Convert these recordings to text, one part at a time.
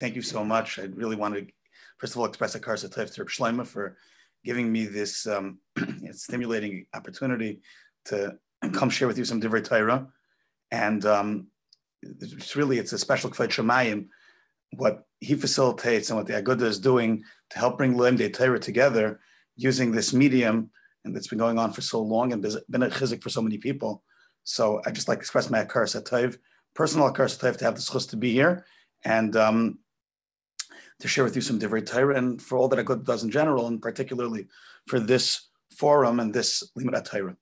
Thank you so much. I really want to, first of all, express a karsa tov to Reb Shlomo for giving me this stimulating opportunity to come share with you some divrei Torah. And it's a special kfed shemayim, what he facilitates and what the Aguda is doing to help bring Lemdei Torah together using this medium, and that's been going on for so long and been a chizik for so many people. So I just like to express my karsa tov, personal karsa tov, to have the schus to be here and to share with you some divrei Torah, and for all that Aguda does in general, and particularly for this forum and this limud Torah.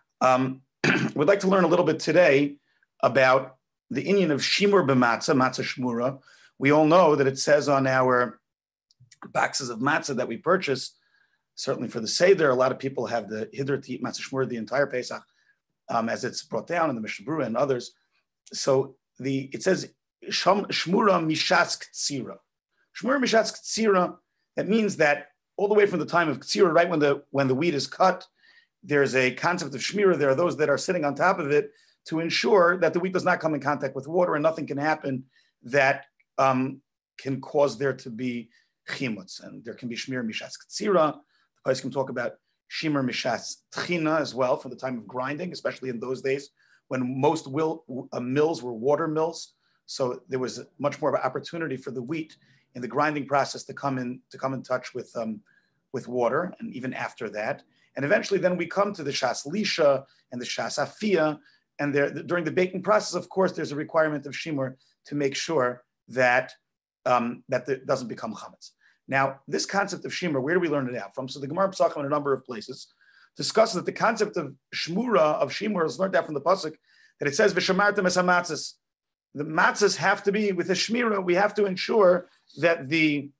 We'd like to learn a little bit today about the inyan of shimur b'matzah, matzah shmura. We all know that it says on our boxes of matzah that we purchase, certainly for the Seder, a lot of people have the hiddur to eat matzah shmura the entire Pesach, as it's brought down in the Mishnah Berurah and others. So it says shmura mishas ktsira. Shmura mishas ktsira, that means that all the way from the time of ktsira, right when the wheat is cut, there's a concept of shmira. There are those that are sitting on top of it to ensure that the wheat does not come in contact with water and nothing can happen that can cause there to be chimutz. And there can be shmir mishas ktsira. The place can talk about shimur mishas tchina as well for the time of grinding, especially in those days when most mills were water mills. So there was much more of an opportunity for the wheat in the grinding process to come in touch with water, and even after that. And eventually then we come to the shas lisha and the shas afia. And during the baking process, of course, there's a requirement of shimur to make sure that it doesn't become chametz. Now, this concept of shimur, where do we learn it out from? So the Gemara Pesachim in a number of places discusses that the concept of shimur is learned out from the pasuk that it says v'shamartem es hamatzos. The matzahs have to be with a shmira. We have to ensure that the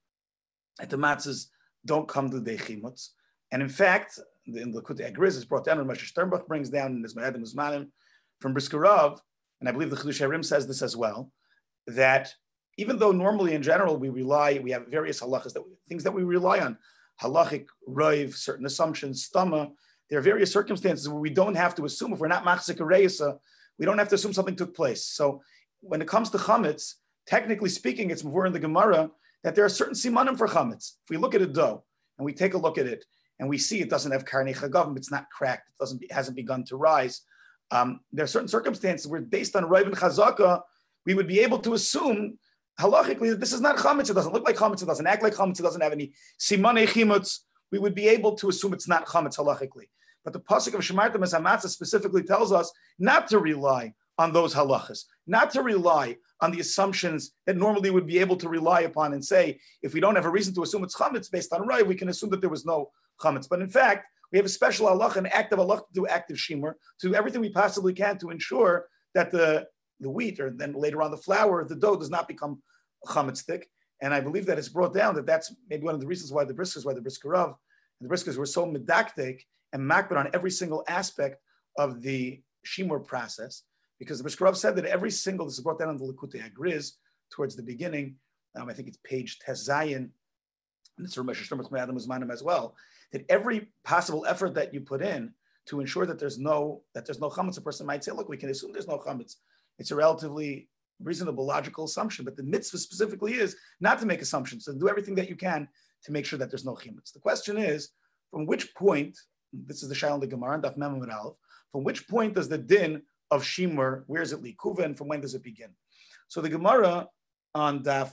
matzahs don't come to the chimutz. And in fact, in the Likutei Agriz is brought down, and Moshe Sternbuch brings down in his Me'adim Uzmanim from Brisker Rav, and I believe the Chidushei HaRim says this as well, that even though normally in general we have various halachas, things that we rely on, halachic, roiv, certain assumptions, stama, there are various circumstances where we don't have to assume, if we're not machzik reisa, we don't have to assume something took place. So when it comes to chametz, technically speaking, it's more in the Gemara that there are certain simanim for chametz. If we look at a dough and we take a look at it and we see it doesn't have karnei chagavim, it's not cracked, it hasn't begun to rise. There are certain circumstances where, based on Rav and Chazaka, we would be able to assume halachically that this is not chametz. It doesn't look like chametz. It doesn't act like chametz. It doesn't have any simanei chimutz. We would be able to assume it's not chametz halachically. But the pasuk of Shemartem es hamatzah specifically tells us not to rely on those halachas, not to rely on the assumptions that normally would be able to rely upon and say, if we don't have a reason to assume it's chametz based on Rav, we can assume that there was no chametz. But in fact, we have a special halacha, an active halacha to do active shimur, to do everything we possibly can to ensure that the wheat, or then later on the flour, the dough does not become chametzik. And I believe that it's brought down that that's maybe one of the reasons why the Brisker Rav and the Briskers were so medaktek and makbid on every single aspect of the shimur process, because the Brisker Rav said that this is brought down in the Likutei Agriz towards the beginning. I think it's page Tezayin, and it's from Moshe Sternbuch Me'adim Uzmanim as well, that every possible effort that you put in to ensure that there's no chametz, a person might say, look, we can assume there's no chametz. It's a relatively reasonable, logical assumption, but the mitzvah specifically is not to make assumptions, to do everything that you can to make sure that there's no chametz. The question is, from which point, this is the Shail in the Gemara, Daf Mem Amud Aleph, from which point does the din of shimur, where is it likuva, and from when does it begin? So the Gemara on Daf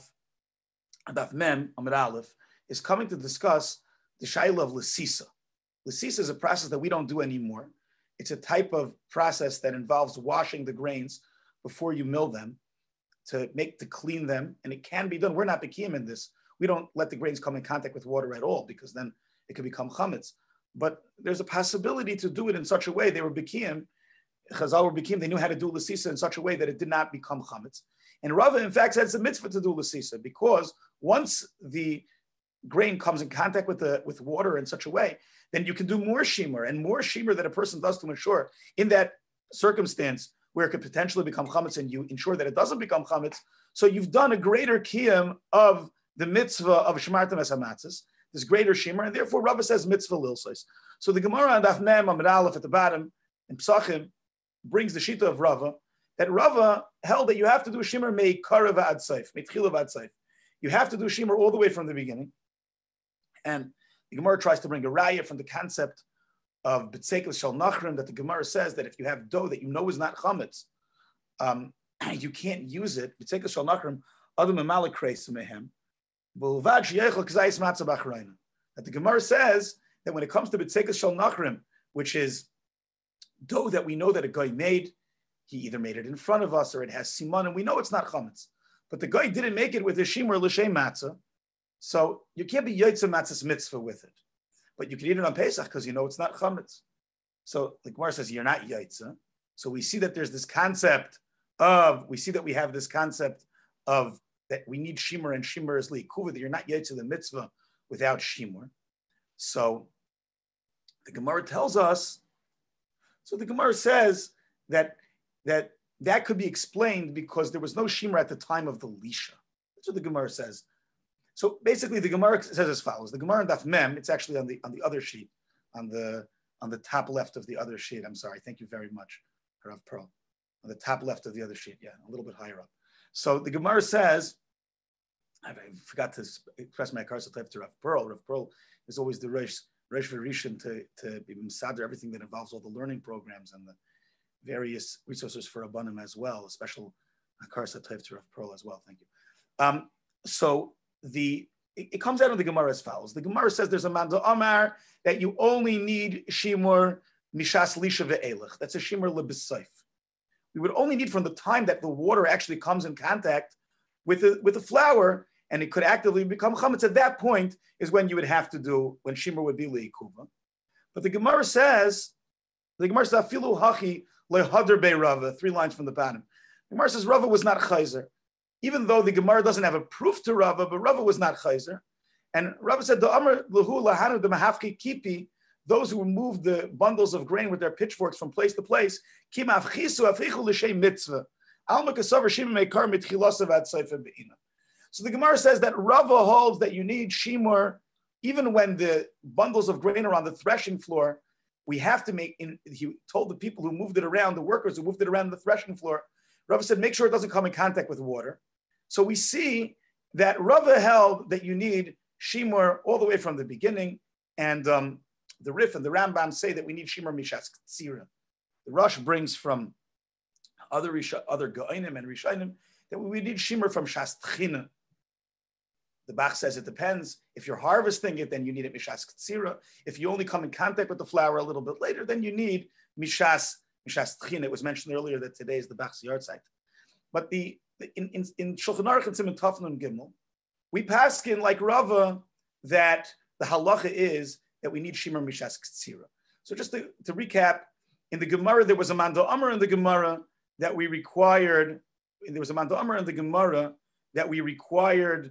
Mem Amud Aleph is coming to discuss the Shaila of Lesisa. Lesisa is a process that we don't do anymore. It's a type of process that involves washing the grains before you mill them to clean them, and it can be done. We're not bekiyim in this. We don't let the grains come in contact with water at all, because then it could become chametz. But there's a possibility to do it in such a way. They were bekiyim, Chazal were bekiyim, they knew how to do Lesisa in such a way that it did not become chametz. And Rava, in fact, said it's a mitzvah to do Lesisa, because once the grain comes in contact with water in such a way, then you can do more shimur that a person does to ensure in that circumstance where it could potentially become chametz, and you ensure that it doesn't become chametz. So you've done a greater kiyum of the mitzvah of Shemartem es hamatzos, this greater shimur, and therefore Rava says mitzvah lilsos. So the Gemara on Daf Mem Amud Aleph at the bottom in Pesachim brings the shita of Rava, that Rava held that you have to do a shimur meikara v'ad seif, meitchila v'ad seif. you have to do shimur all the way from the beginning. And the Gemara tries to bring a raya from the concept of B'tzekel Shel Nachrim, that the Gemara says that if you have dough that you know is not chametz, you can't use it. B'tzekel Shel Nachrim, Adam Emalek Kreis Mehem, B'ulvad Sheyechel K'zayis Matzah B'Achrayna. That the Gemara says that when it comes to B'tzekel Shel Nachrim, which is dough that we know that a guy made, he either made it in front of us or it has siman, and we know it's not chametz. But the guy didn't make it with a shimur l'shem matzah, so you can't be yotze matzah's mitzvah with it. But you can eat it on Pesach because you know it's not chametz. So the Gemara says you're not yotze. So we see that there's this concept of, we see that we have this concept of that we need shimur, and shimur is li'ikuva, that you're not yotze the mitzvah without shimur. So the Gemara tells us, so the Gemara says that could be explained because there was no shimur at the time of the lisha. That's what the Gemara says. So basically, the Gemara says as follows: the Gemara in Daf Mem, it's actually on the other sheet, on the top left of the other sheet. I'm sorry, thank you very much, Rav Pearl. On the top left of the other sheet, yeah, a little bit higher up. So the Gemara says, I forgot to express my karsa to Rav Pearl. Rav Pearl is always the Reish V'Rishon to be misader everything that involves all the learning programs and the various resources for Abanim as well, a special karsa to Rav Pearl as well. Thank you. So it comes out of the Gemara as follows. The Gemara says there's a manda amar that you only need shimur mishas lisha ve'elech. That's a shimur lebesayf. We would only need from the time that the water actually comes in contact with the flour, and it could actively become chametz. At that point is when you would have to do, when shimur would be leikuva. But the Gemara says afilu hachi lehadar be Rava. 3 lines from the bottom. The Gemara says Rava was not chayzer. Even though the Gemara doesn't have a proof to Rava, but Rava was not chayzer. And Rava said, the Amr Lahu Lahanu the Mahafki Kipi, those who moved the bundles of grain with their pitchforks from place to place, Kim Afchisu Afichu L'Shem Mitzvah. Alma Kasavar Shimon Meikar Mitchilasav Ad Seifa Be'ina. So the Gemara says that Rava holds that you need shimur, even when the bundles of grain are on the threshing floor. We have to he told the people who moved it around, the workers who moved it around the threshing floor, Rava said, make sure it doesn't come in contact with water. So we see that Rava held that you need shimur all the way from the beginning, and the Rif and the Rambam say that we need shimur mishas ktsira. The Rosh brings from other Ga'onim and Rishonim that we need shimur from shas tchina. The Bach says it depends. If you're harvesting it, then you need it mishas ktsira. If you only come in contact with the flour a little bit later, then you need mishas tchina. It was mentioned earlier that today is the Bach's yard site. But in Shulchan Aruch and Siman Taf Nun Gimel, we paskin like Rava that the halacha is that we need shimur mishas ktsira. So just to recap, in the Gemara there was a manda amar in the Gemara that we required. There was a manda amar in the Gemara that we required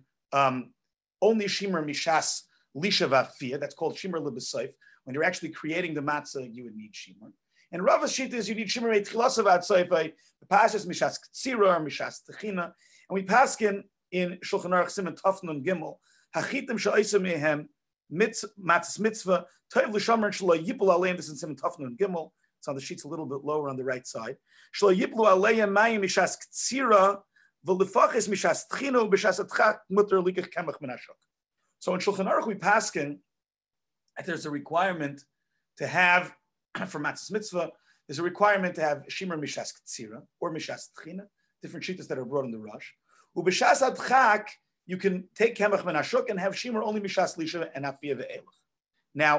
only shimur mishas lisha v'afiyah. That's called shimur lebesayf. When you're actually creating the matzah, you would need shimur. And Rava's shita is you need shimur eitchilasav ad soifai. The pasuk mishas ktsira or mishas techina. And we paskin in Shulchan Aruch Siman Taf Nun Gimel hachitim she'osa mehem matzah mitzvah toiv l'shamar shelo yipul aleim. This is Siman Taf Nun Gimel. It's on the sheets a little bit lower on the right side. Shelo yiplu aleim mayim mishas ktsira v'lefachis mishas techina b'shas atchak muter likach kemach min hashok. So in Shulchan Aruch we paskin that there's a requirement to have, for matzahs mitzvah, there's a requirement to have shimur mishas ktsira or mishas tchina, different shittas that are brought in the rush. Ubishas adchak, you can take kemach min hashuk and have shimur only mishas lisha and afiyah ve'elach. Now,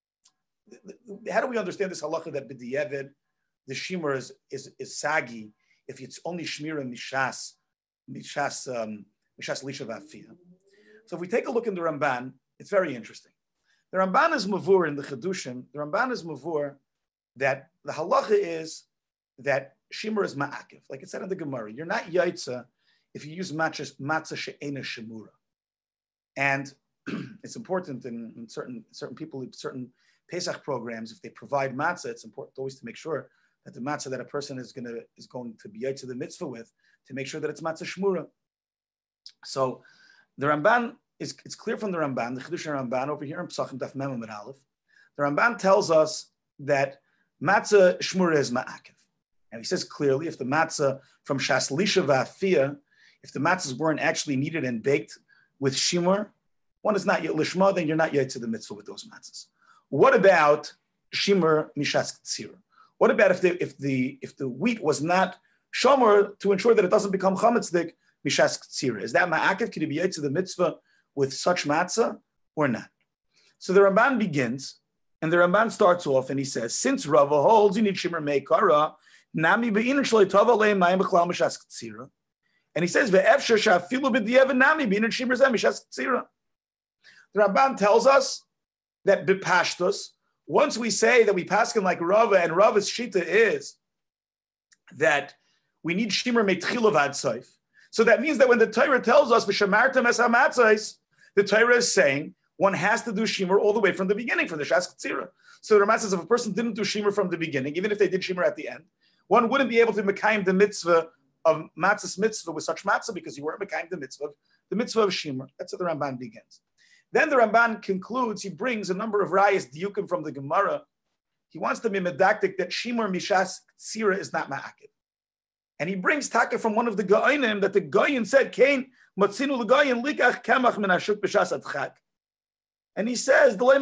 how do we understand this halacha that b'di'evid the shimur is sagi if it's only shmira mishas lisha ve'afiyah? So if we take a look in the Ramban, it's very interesting. The Ramban is mavur in the Chedushim. The Ramban is mavur that the halacha is that shimur is ma'akiv. Like it said in the Gemara, you're not yaitza if you use matzah she'ena shemura. And it's important in certain people, certain Pesach programs, if they provide matzah, it's important always to make sure that the matzah that a person is going to be yaitza the mitzvah with, to make sure that it's matzah shmura. So the Ramban it's clear from the Ramban, the Chedush Ramban over here in Pesachim Daf Mem Amud Aleph. The Ramban tells us that matzah shmura is ma'akiv, and he says clearly if the matzah from shas lisha v'afiyah, if the matzahs weren't actually kneaded and baked with shimur, one is not yet lishma, then you're not yet to the mitzvah with those matzahs. What about shimur mishas ktsira? What about if the wheat was not shomer to ensure that it doesn't become chametzik mishas ktsira? Is that ma'akev? Can it be yet to the mitzvah with such matzah or not? So the Ramban begins, and the Ramban starts off, and he says, since Rava holds you need shimur meikara, nami be'inin shloi tova leim mayim b'chlal mishas ktsira. And he says, ve'efshar shafilu b'diavad nami be'inin shimur zeh mishas ktsira. The Ramban tells us that b'pashtus, once we say that we paskin like Rava, and Rava's shita is that we need shimur meitchila v'ad soif. So that means that when the Torah tells us v'shamartem es hamatzos, the Torah is saying one has to do shimur all the way from the beginning, from the shas ktsira. So the Ramban says if a person didn't do shimur from the beginning, even if they did shimur at the end, one wouldn't be able to mekayim the mitzvah of matzah's mitzvah with such matzah because you weren't mekayim the mitzvah of shimur. That's how the Ramban begins. Then the Ramban concludes, he brings a number of rayas diukim from the Gemara. He wants to be medactic that shimur mishas ktsira is not ma'akiv. And he brings taka from one of the Gaonim that the Gaon said, Kain matzinu l'Gaon likach kamach min hashuk b'shas adchak. And he says, the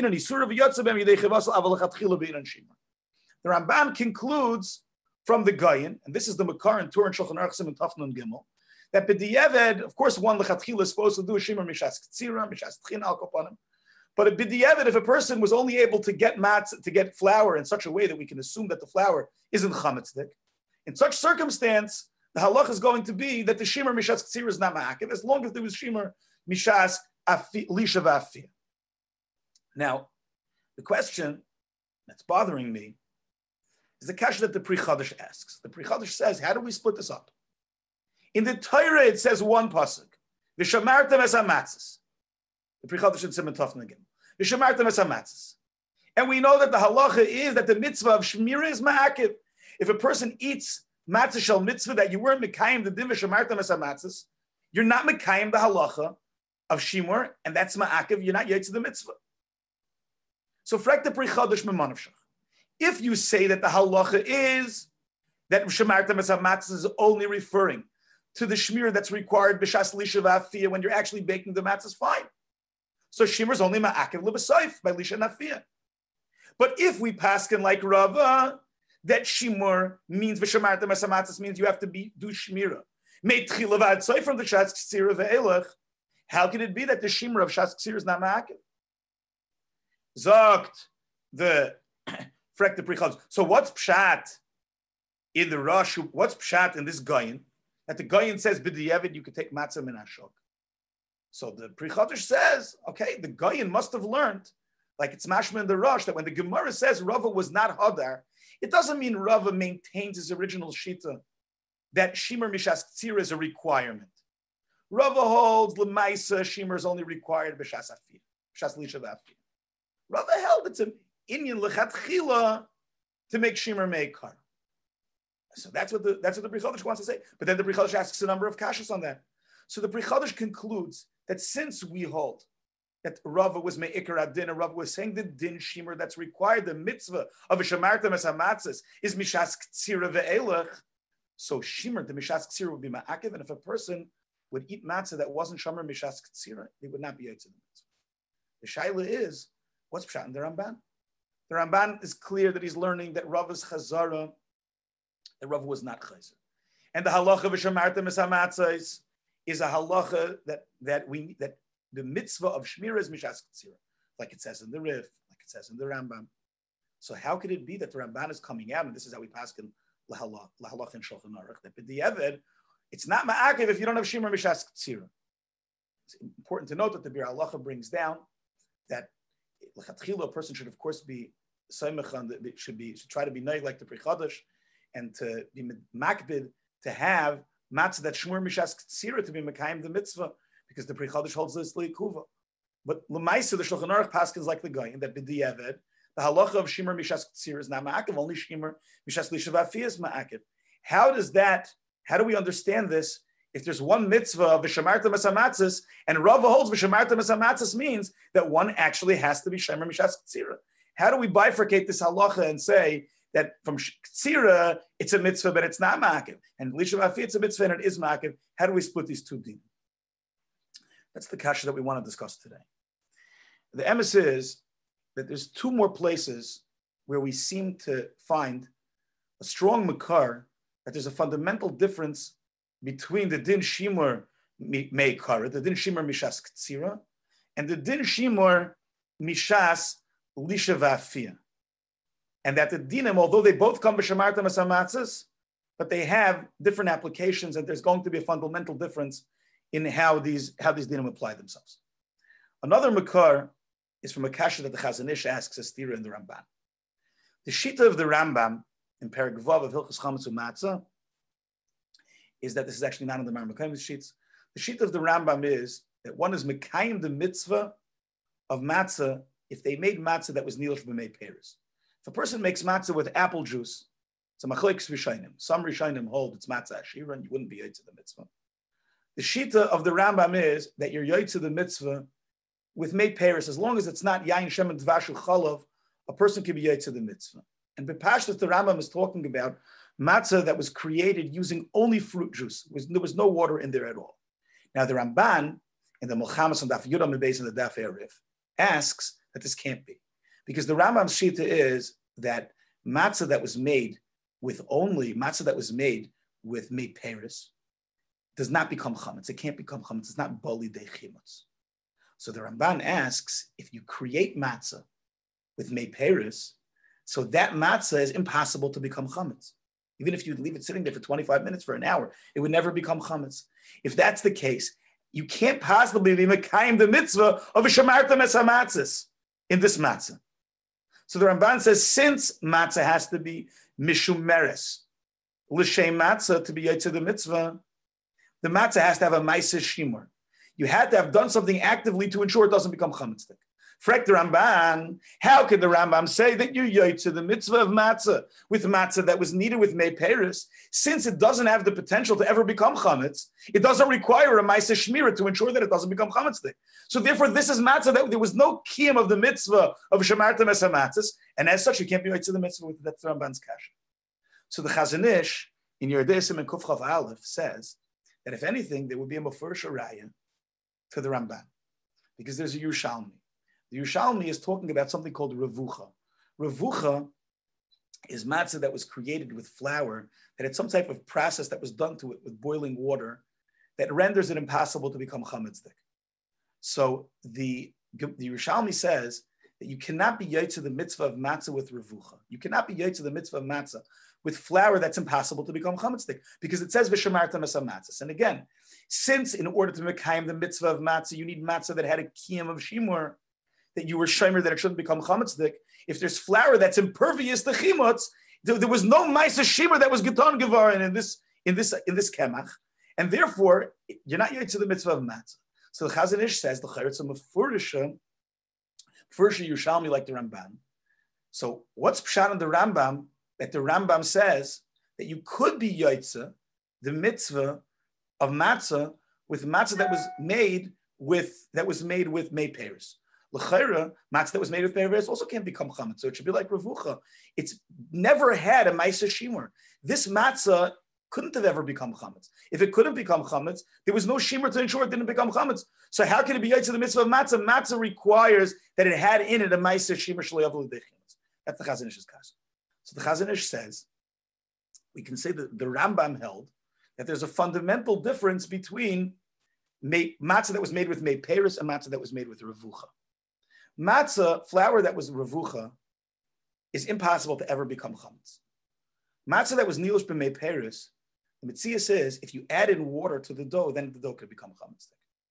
Ramban concludes from the Gaon, and this is the Makar and Tur and Shulchan Aruch Siman Tafnun Gimel, that b'diavad, of course, one lechatchila is supposed to do a shimur mishas ktsira, mishas tchin al kapanim. But b'diavad, if a person was only able to get to get flour in such a way that we can assume that the flour isn't chametzik, in such circumstance, the halach is going to be that the shimur mishas ktsira is not ma'akiv, as long as there was shimur mishas lisha v'afir. Now, the question that's bothering me is the kasha that the Pri Chadash asks. The Pri Chadash says, how do we split this up? In the Torah, it says one pasuk, v'shamartem es hamatzos. The Pri Chadash in Siman Tafnun Gimel. V'shamartem es hamatzos. And we know that the halacha is that the mitzvah of shmira is ma'akiv. If a person eats matzah shel mitzvah that you weren't mekayim the din v'shamartem es hamatzos, you're not mekayim the halacha of shimur, and that's ma'akiv, you're not yet to the mitzvah. So frek the Pri Chadash memanavshach. If you say that the halacha is that shamartem es hamatzos is only referring to the shmir that's required b'shas lisha v'afiyah when you're actually baking the matzahs, fine. So shimur is only ma'akev l'b'soif by lisha and afiyah. But if we paskin like Rava, that shimur means v'shamartem es hamatzos means you have to do shmira. Meitchila v'ad soif from the shas ktsira ve'elach. How can it be that the shimur of shas ktsira is not ma'akev? Zogt the frek the Pri Chadash. So what's pshat in the Rosh? What's pshat in this Gaon? That the Gaon says b'diavad you could take matzah min hashok. So the Pri Chadash says, okay, the Gaon must have learned, like it's mashma in the Rosh, that when the Gemara says Rava was not hadar, it doesn't mean Rava maintains his original shita that shimur mishas ktsira is a requirement. Rava holds l'maisa shimur is only required b'shas afir, b'shas lisha v'afir. Rava held it's an inyan lechatchila to make shimur meikar. So that's what the Pri Chadash wants to say. But then the Pri Chadash asks a number of kashas on that. So the Pri Chadash concludes that since we hold that Rava was meikar adin, and Rava was saying the din shimur that's required, the mitzvah of a shamartem es hamatzos is mishas ktsira ve'elach. So shimur, the mishas ktsira would be ma'akev, and if a person would eat matzah that wasn't shamer mishas ktsira, they would not be yotze the mitzvah. The shaila is, what's pshat in the Ramban? The Ramban is clear that he's learning that Rava's chazara, that Rava was not chayzer. And the halacha v'shamartem es hamatzos is a halacha that the mitzvah of shmira is mishas ktsira, like it says in the Rif, like it says in the Rambam. So how could it be that the Ramban is coming out, and this is how we pass in lahalach and Shulchan Aruch, that b'diavad, it's not ma'akev if you don't have shmira mishas ktsira. It's important to note that the Bir Halacha brings down that l'chatchila a person should of course be should try to be naig like the Pri Chadash, and to be makbid to have matzah that shmur mishas ktsira to be mekayim the mitzvah, because the Pri Chadash holds this leikuva. But l'maisa the Shulchan Aruch paskins like the Gaon that b'diavad the halacha of shimur mishas ktsira is not ma'akev, only shimur mishas lisha v'afiyah is ma'akev. How do we understand this? If there's one mitzvah of v'shamartem es hamatzos, and Rava holds v'shamartem es hamatzos means that one actually has to be shemer mishas ktsira. How do we bifurcate this halacha and say that from ktsira it's a mitzvah but it's not ma'akev, and lisha v'afiyah it's a mitzvah and it is ma'akev? How do we split these two din? That's the kasha that we want to discuss today. The emes is that there's two more places where we seem to find a strong makar that there's a fundamental difference between the din shimur meikara, the din shimur mishas ktsira, and the din shimur mishas lisha va'afia. And that the dinim, although they both come b'shamartam asamatzas, but they have different applications, and there's going to be a fundamental difference in how these dinim apply themselves. Another makar is from a kasha that the Chazon Ish asks as Tira in the Ramban. The shita of the Rambam in Perek Vav of Hilchos Chametz U'Matzah is that this is actually not in the Marmakayim sheets. The shita of the Rambam is that one is mekayim the mitzvah of matzah if they made matzah that was nilish b'mei peres. If a person makes matzah with apple juice, it's a machlokes rishonim. Some rishonim hold it's matzah ashira, and you wouldn't be yotze the mitzvah. The shita of the Rambam is that you're yotze the mitzvah with mei peres, as long as it's not yain shem and dvashu chalav, a person can be yotze the mitzvah. And b'pashtus the Rambam is talking about matzah that was created using only fruit juice. There was no water in there at all. Now the Ramban in the Milchamas on Daf Yudam Beis in the Daf Erif asks that this can't be, because the Rambam's shita is that matzah that was made with mei peres does not become chametz. It can't become chametz. It's not bali de chimutz. So the Ramban asks, if you create matzah with mei peres, so that matzah is impossible to become chametz. Even if you leave it sitting there for 25 minutes, for an hour, it would never become chametz. If that's the case, you can't possibly be mekayim the mitzvah of a shamartam es hamatzis in this matzah. So the Ramban says, since matzah has to be mishum meres, l'shem matzah to be yotze the mitzvah, the matzah has to have a ma'aseh shimur. You had to have done something actively to ensure it doesn't become chametz. Frek the Ramban, how can the Rambam say that you're yotze the mitzvah of matzah with matzah that was needed with mei peres, since it doesn't have the potential to ever become chametz? It doesn't require a ma'aseh shmira to ensure that it doesn't become chametz. So therefore, this is matzah that there was no kiyum of the mitzvah of shamartam es hamatzis, and as such, you can't be yotze the mitzvah with that's the Ramban's kasha. So the Chazon Ish in Yerdei Sim and Kuf Chav Aleph says that if anything, there would be a mefurish raya to the Ramban, because there's a Yerushalmi. The Yerushalmi is talking about something called revucha. Revucha is matzah that was created with flour, that had some type of process that was done to it with boiling water that renders it impossible to become chametzik. So the Yerushalmi says that you cannot be yotze the mitzvah of matzah with revucha. You cannot be yotze the mitzvah of matzah with flour that's impossible to become chametzik, because it says v'shamartam es hamatzis. And again, since in order to mekayim the mitzvah of matzah, you need matzah that had a kiyum of shimur, that you were shomer that it shouldn't become chametzik. If there's flour that's impervious to chimutz, there was no ma'aseh shimur that was geton gevarin in this kemach, and therefore you're not yotze the mitzvah of matzah. So the Chazon Ish says the charetz of mefurisha Yerushalmi like the Ramban. So what's pshat in the Rambam that the Rambam says that you could be yotze the mitzvah of matzah with matzah that was made with mei peres. L'chayra, matzah that was made with mei peres also can't become chametz. So it should be like revucha. It's never had a ma'aseh shimur. This matzah couldn't have ever become chametz. If it couldn't become chametz, there was no shimur to ensure it didn't become chametz. So how can it be yotze the mitzvah of matzah? Matzah requires that it had in it a ma'aseh shimur shleyav l'dechimutz. That's the Chazon Ish's kasha. So the Chazon Ish says, we can say that the Rambam held that there's a fundamental difference between matzah that was made with mei peres and matzah that was made with revucha. Matzah, flour that was revucha, is impossible to ever become chametz. Matzah that was nilish b'mei peres, the Metziah says, if you add in water to the dough, then the dough could become chametz.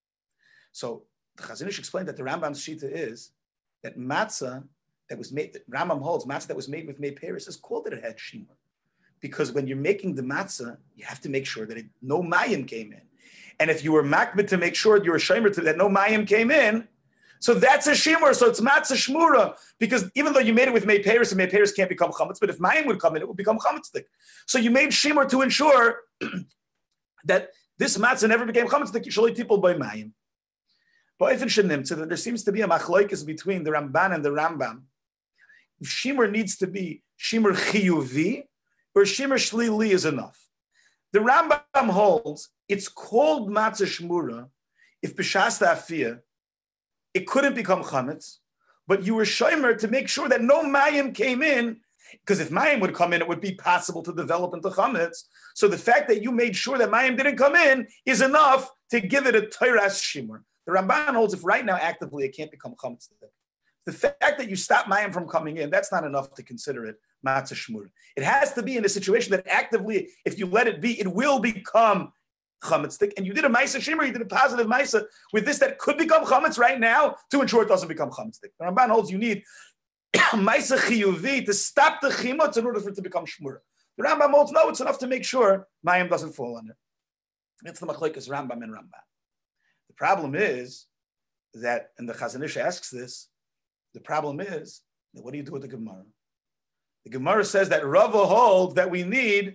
So the Chazon Ish explained that the Rambam's shita is that matzah that was made, that Rambam holds, matzah that was made with mei peres is called that it had shimur. Because when you're making the matzah, you have to make sure that no mayim came in. And if you were makbid to make sure you were shomer to that no mayim came in, so that's a shimur, so it's matzah shmura, because even though you made it with mei peres, and mei peres can't become chametz, but if mayim would come in, it would become chametzdik. So you made shimur to ensure that this matzah never became chametzdik, usually people by mayim. But if it so that there seems to be a machlokes between the Ramban and the Rambam. If shimur needs to be shimur chiyuvi, or shimur shlili is enough. The Rambam holds it's called matzah shmura if b'shas afia, it couldn't become chametz, but you were shomer to make sure that no mayim came in, because if mayim would come in, it would be possible to develop into chametz. So the fact that you made sure that mayim didn't come in is enough to give it a Torah's shimur. The Ramban holds if right now actively it can't become chametz. The fact that you stop mayim from coming in, that's not enough to consider it matzah shmur. It has to be in a situation that actively, if you let it be, it will become chametz. And you did a ma'isa shimur, you did a positive ma'isa with this that could become chametz right now to ensure it doesn't become chametz. The Ramban holds you need ma'isa chiyuvi to stop the chimutz in order for it to become shmur. The Rambam holds no, it's enough to make sure mayim doesn't fall on it. It's the machlokes Rambam and Rambam. The problem is that, and the Chazon Ish asks this, the problem is that what do you do with the Gemara? The Gemara says that Rava holds that we need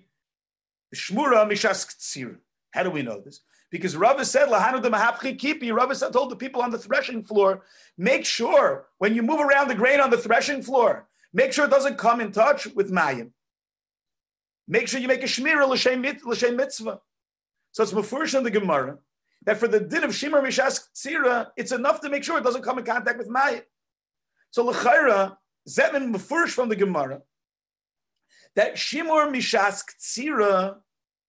shmura mishas ktsira. How do we know this? Because Rava said, Lahanu de mahapchi kipi. Rava said, told the people on the threshing floor, make sure when you move around the grain on the threshing floor, make sure it doesn't come in touch with mayim. Make sure you make a shmira l'shem mitzvah. So it's mafurish in the Gemara that for the din of shimur mishas ktsira, it's enough to make sure it doesn't come in contact with mayim. So l'chayra, Zetman mafurish from the Gemara that shimur mishas ktsira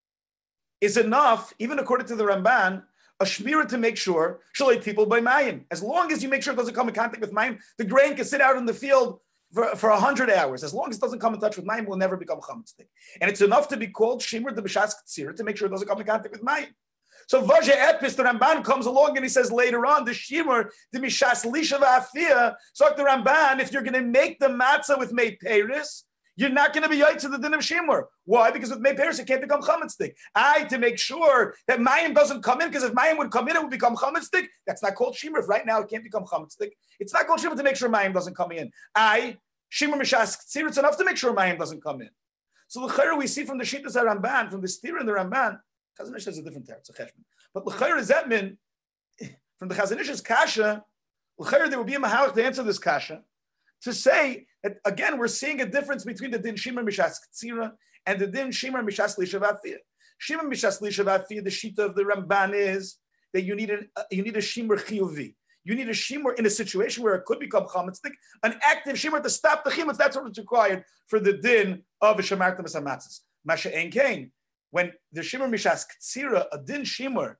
is enough, even according to the Ramban, a shmira to make sure shalei people by mayim. As long as you make sure it doesn't come in contact with mayim, the grain can sit out in the field for 100 hours. As long as it doesn't come in touch with mayim, it will never become chametz. And it's enough to be called shimur de b'shas ktsira to make sure it doesn't come in contact with mayim. So Vaje Epis, the Ramban comes along and he says later on, the shimur de mishas lisha v'afia. So the Ramban, if you're going to make the matzah with mei peris, you're not going to be yotze to the din of shimur. Why? Because with mei peris, it can't become chametz. To make sure that mayim doesn't come in, because if mayim would come in, it would become chametz. That's not called shimur. If right now it can't become chametz. It's not called shimur to make sure mayim doesn't come in. Shimur mishas ktsir, it's enough to make sure mayim doesn't come in. So l'chayra we see from the Shittas Ramban, from the Stira in the Ramban, Chazon Ish has a different teretz, a cheshbon. But l'chayra Zetman, from the Chazon Ish's kasha, l'chayra there will be a mahalach to answer this kasha, to say that again we're seeing a difference between the din shimur mishas ktsira and the din shimur mishas lisha v'afia. Shimur mishas lisha v'afia, the shita of the Ramban is that you need a shimur chiyuvi. You need a shimur in a situation where it could become chametz, an active shimur to stop the chametz. That's what's required for the din of a shamarta misamatzis. Masha ein kain, when the shimur mishas ktsira, a din shimur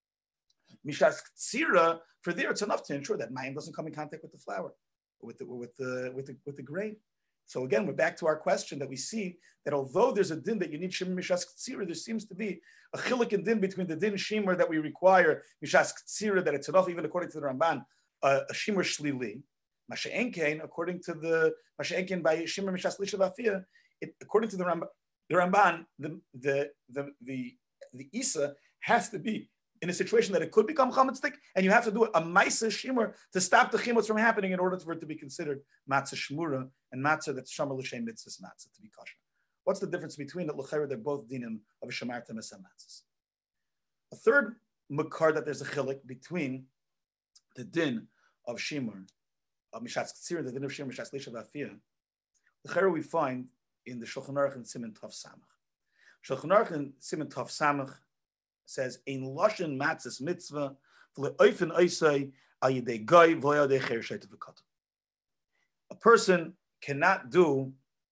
mishas ktsira, for there it's enough to ensure that mayim doesn't come in contact with the flour, with the grain. So again, we're back to our question that we see that although there's a din that you need shimur mishas ktsira, there seems to be a chilik in din between the din shimur that we require mishas ktsira, that it's enough even according to the Ramban, a shimur shlili. Masha ein kain, according to the Masha ein kain by shimur mishas lisha v'afia, according to the Ramban, the isa has to be in a situation that it could become chametz, and you have to do a ma'isa shimur to stop the chimutz from happening in order for it to be considered matzah shmura and matzah that's shamar l'shem mitzvahs matzah to be kosher. What's the difference between it? L'chayra, they're both dinim of a shamarta matzahs. A third makar that there's a chilik between the din of shimur of mishas ktsir and the din of shimur mishas lisha v'afia. L'chayra we find in the Shulchan Aruch and Siman Tov Samach. Shulchan Aruch and Siman Tov Samach says, "Ein loshen matzahs mitzvah v'le'oifen oisai al yedei goy v'le'yadei cher shayta v'katan." A person cannot do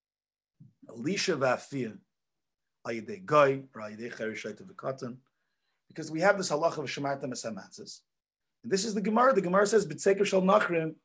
a lisha v'afia al yedei goy or al yedei cher shayta v'katan, because we have this halacha of shamarta mesamatzes. And this is the Gemara. The Gemara says, "B'tzeker shel nachrim,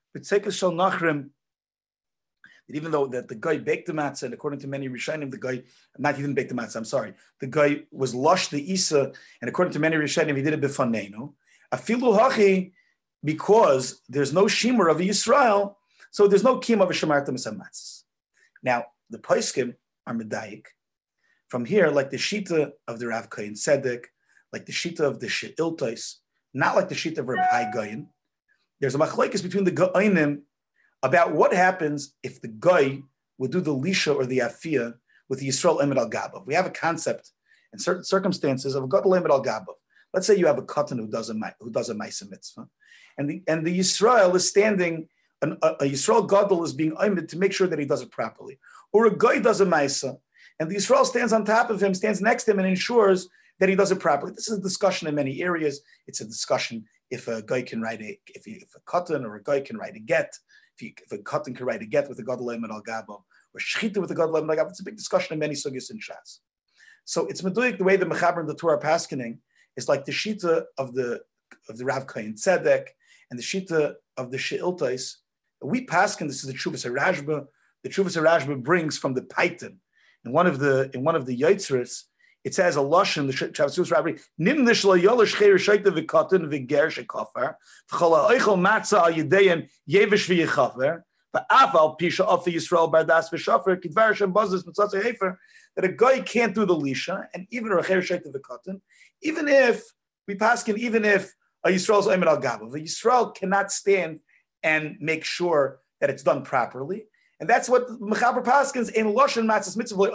that even though that the guy baked the matzah, and according to many Rishonim, the guy, not he didn't bake the matzah, I'm sorry, the guy was lush the isa, and according to many Rishonim, he did it b'fanenu. Afilu hachi, because there's no shimur of Yisrael, so there's no kim of a shamarta misamatzes. Now, the poskim are medayik. From here, like the shita of the Rav Kohen Tzedek, like the shita of the She'iltos, not like the shita of Reb Hai Goyen, there's a machlokes between the Goyenim about what happens if the guy would do the lisha or the afia with the Yisrael emet al gabav. We have a concept in certain circumstances of a gadol emet al gabav. Let's say you have a katan who does a ma'isa mitzvah, and the Yisrael is standing. A Yisrael gadol is being emet to make sure that he does it properly. Or a guy does a ma'isa, and the Yisrael stands on top of him, stands next to him, and ensures that he does it properly. This is a discussion in many areas. It's a discussion if a guy can write if a katan or a guy can write a get, if a katan can write a get with a gadol emet al gabo, or shechita with a gadol emet al gabo. It's a big discussion in many sugyas in Shas. So it's meduik the way the Mechaber and the Torah paskening is like the shita of the Rav Kohen Tzedek and the shita of the Sheiltais. We pasken, this is the Tshuvas HaRashba. The Tshuvas HaRashba brings from the Paitan. In one of the Yotzers, it says a lashon, the Tshuvas HaRashba, Nim nishla yolash cheir shaita v'katan v'ger shekafar v'chola oichel matzah al yedeyim yevish v'yechafer v'af al pisha of Yisrael bardas v'shafer kidvar Hashem bazis mitzatze hefer, that a guy can't do the lisha, and even a cheir shaita v'katan, even if we pasken, even if a Yisrael's oimed al gabav, the Yisrael cannot stand and make sure that it's done properly. And that's what Mechaber Paskins in Lashon Matzas Mitzvah.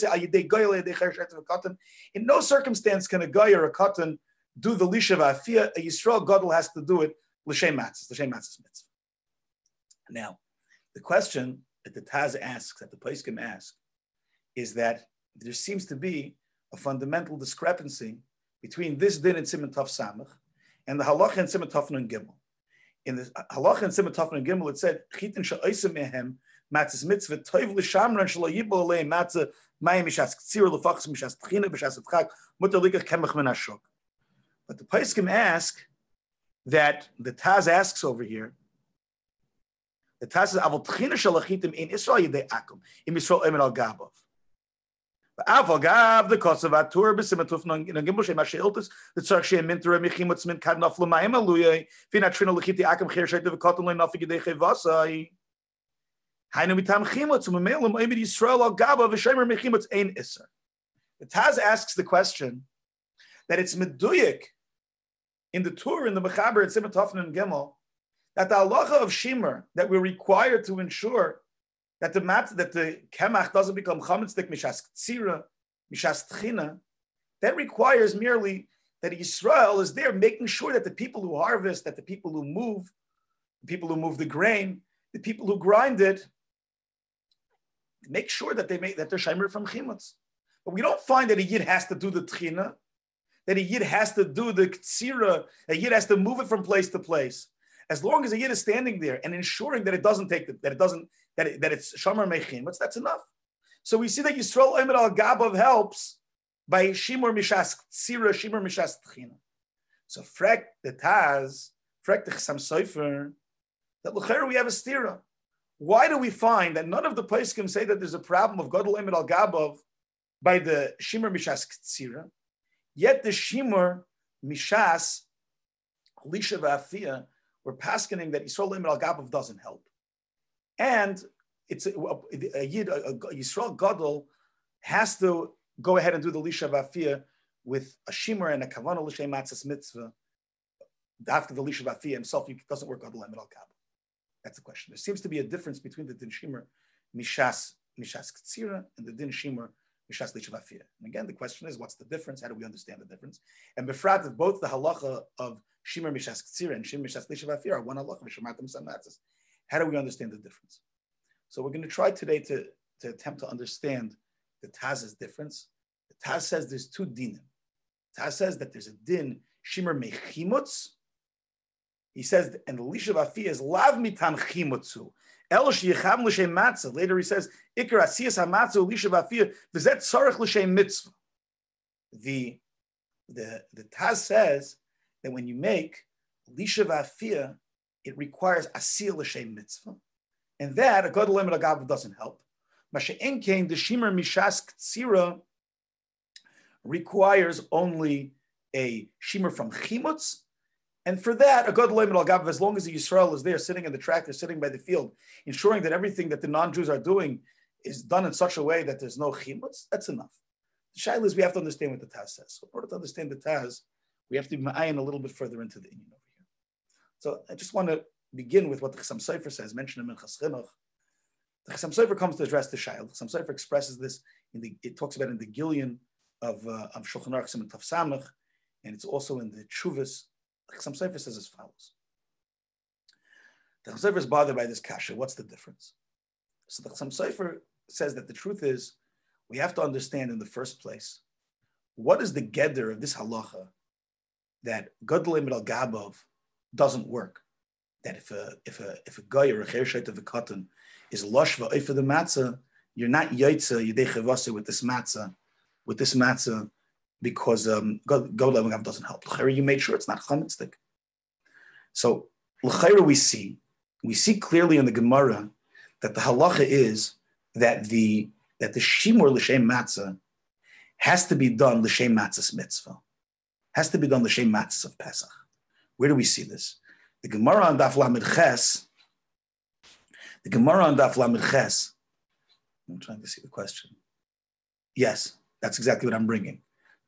In no circumstance can a guy or a katan do the lisha v'afiyah. A Yisrael gadol has to do it l'shem matzas mitzvah. Now, the question that the Taz asks, that the Poskim ask, is that there seems to be a fundamental discrepancy between this din in Siman Tov Samach and the halacha in Siman Tov Nun Gimel. In the halacha in Siman Tov Nun Gimel, it said chitin she'oisem mehem matzas mitzvah toiv l'shamran shelo yibol aleim matzah mayim mishas ktsir lefachas mishas tchina b'shas tchak mutar likach kemach min hashok. But the Poskim ask that the Taz asks over here. The Taz says avol tchina shalachitim in Israel yidei akum in Yisrael emin al gabav. Avol gav the kosav atur b'siman tov nun gimel shem hashiltus the tzarich she'em minter michimutz min kad naflu mayim aluyay v'ina trina lechiti akum cher shayte v'kotan loy nafik yidei chevasai. Hainu mitam chimutz u'memelim oimid Yisrael al gabav v'shemer michimutz ein iser. The Taz asks the question that it's meduyik in the Torah, in the Mechaber, in Siman Tov Nun Gimel, that the halacha of shimer, that we're required to ensure that the kemach doesn't become chametzik mishas ktsira, mishas tchina, that requires merely that Yisrael is there making sure that the people who harvest, that the people who move the grain, the people who grind it, make sure that they're shimer from chimutz. But we don't find that a yid has to do the tchina, that a yid has to do the ktsira, a yid has to move it from place to place. As long as a yid is standing there and ensuring that it's shamar mechimutz, that's enough. So we see that Yisrael Omed al Gabav helps by shimur mishas ktsira, shimur mishas tchina. So frek the Taz, frek the Chassam Sofer, that l'chera we have a stira. Why do we find that none of the poskim say that there's a problem of gadol Omed al Gabav by the shimur mishas ktsira? Yet the shimur mishas lisha v'afiyah, we're paskening that Yisrael Omed al Gabav doesn't help, and it's a Yisrael gadol has to go ahead and do the lisha v'afiyah with a shimur and a kavanah l'shem matzas mitzvah. After the lisha v'afiyah himself, he doesn't work gadol Omed al Gabav. That's the question. There seems to be a difference between the din shimur mishas ktsira and the din shimur mishas lisha v'afiyah. And again, the question is, what's the difference? How do we understand the difference? And befrat, if both the halacha of shimur mishas ktsira and shimur mishas lisha v'afiyah are one halacha, v'shematim samatzas, how do we understand the difference? So we're going to try today to attempt to understand the Taz's difference. The Taz says there's two dinim. Taz says that there's a din shimur mechimutz. He says, and the lisha v'afiyah is lav mitam chimutzu. Later he says, Ikar asiyas hamatzu lisha v'afiyah v'zet tzarech l'shem mitzvah. The Taz says that when you make lisha v'afiyah, it requires asiyah l'shem mitzvah, and that a gadol Omed al Gabav doesn't help. Masha'en kain the shimur mishas ktsira requires only a shimur from chimutz. And for that, a gadol Omed al Gabav, as long as the Yisrael is there, sitting in the tractor, sitting by the field, ensuring that everything that the non-Jews are doing is done in such a way that there's no chimutz, that's enough. The shaila is we have to understand what the Taz says. So in order to understand the Taz, we have to be ma'ayin a little bit further into the inyan over here. So I just want to begin with what the Chassam Sofer says, mentioned in Minchas Chinuch. The Chassam Sofer comes to address the shaila. The Chassam Sofer expresses this, it talks about it in the Gilyon of Shulchan Aruch Siman Tov Samach, and it's also in the Tshuvas. The Chassam Sofer says as follows. The Chassam Sofer is bothered by this kasha. What's the difference? So the Chassam Sofer says that the truth is we have to understand in the first place what is the gedder of this halacha that gadol emid al gabov doesn't work? That if a guy or a chershait of a cotton is loshva for the matzah, you're not yaitza yedei chavasa with this matzah, because gadol emid al gabov doesn't help. L'chayra, you made sure it's not chametzik. So l'chayra, we see clearly in the Gemara that the halacha is that the shimur l'shem matzah has to be done l'shem matzah's mitzvah, has to be done l'shem matzah of Pesach. Where do we see this? The Gemara on Daf Lamed Ches. I'm trying to see the question. Yes, that's exactly what I'm bringing.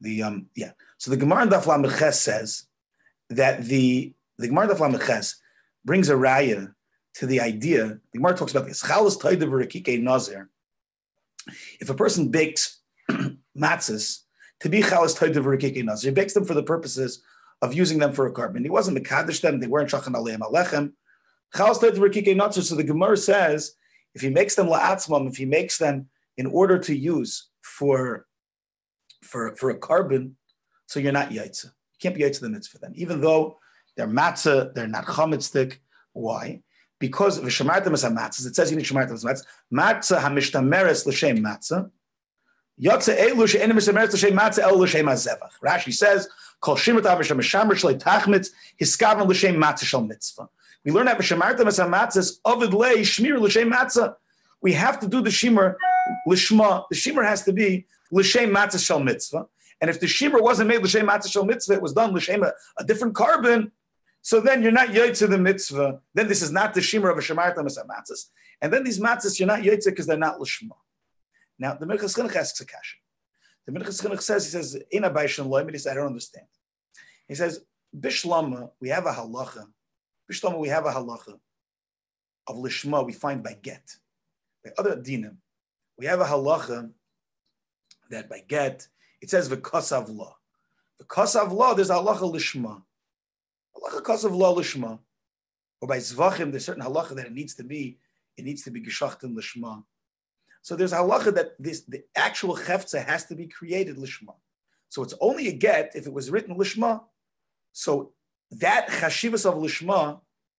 So the Gemara on Daf Lamed Ches says that the Gemara on Daf Lamed Ches brings a raya to the idea. The Gemara talks about this. Chalas toidev v'rekikei nazir. If a person bakes matzahs to be chalas toidev v'rekikei nazir, he bakes them for the purposes of using them for a carbon. He wasn't mekadesh them; they weren't shachan aleim alechem. Chalas toidev v'rekikei nazir. So the Gemara says, if he makes them la'atzmam, if he makes them in order to use for a carbon, so you're not yaitza. You can't be yaitza the mitzvah then, even though they're matzah, they're not chametzik. Why? Because of v'shamartem as matzahs, it says you need shamartem as matzahs. Matzah hamishtameres l'shem matzah. Yotze elu she'enim mishtameres l'shem matzah el l'shem hazevach. Rashi says, kol shimrat avisham mishamer shlei tachmitz hiskavan l'shem matzah shel mitzvah. We learn that v'shamartem as matzahs ovid lei shmir l'shem matzah. We have to do the shimur l'shma. The shimur has to be l'shem matzah shel mitzvah. And if the shimur wasn't made l'shem matzah shel mitzvah, it was done l'shem a different carbon. So then you're not yaitza the mitzvah. Then this is not the shimur of a shemartam as matzahs. And then these matzahs, you're not yaitza because they're not l'shma. Now, the Minchas Chinuch asks a kasha. The Minchas Chinuch says, Ina Baishan Loim, he says, I don't understand. He says, Bishlama, we have a halacha. Bishlama, we have a halacha of l'shma we find by get. By other dinim, we have a halacha that by get, it says v'kosav law. V'kosav law, there's a halacha l'shma. Halacha kosav law l'shma. Or by zvachim, there's certain halacha that it needs to be geshachtim l'shma. So there's a halacha that the actual chefza has to be created l'shma. So it's only a get if it was written l'shma. So that chashivas of l'shma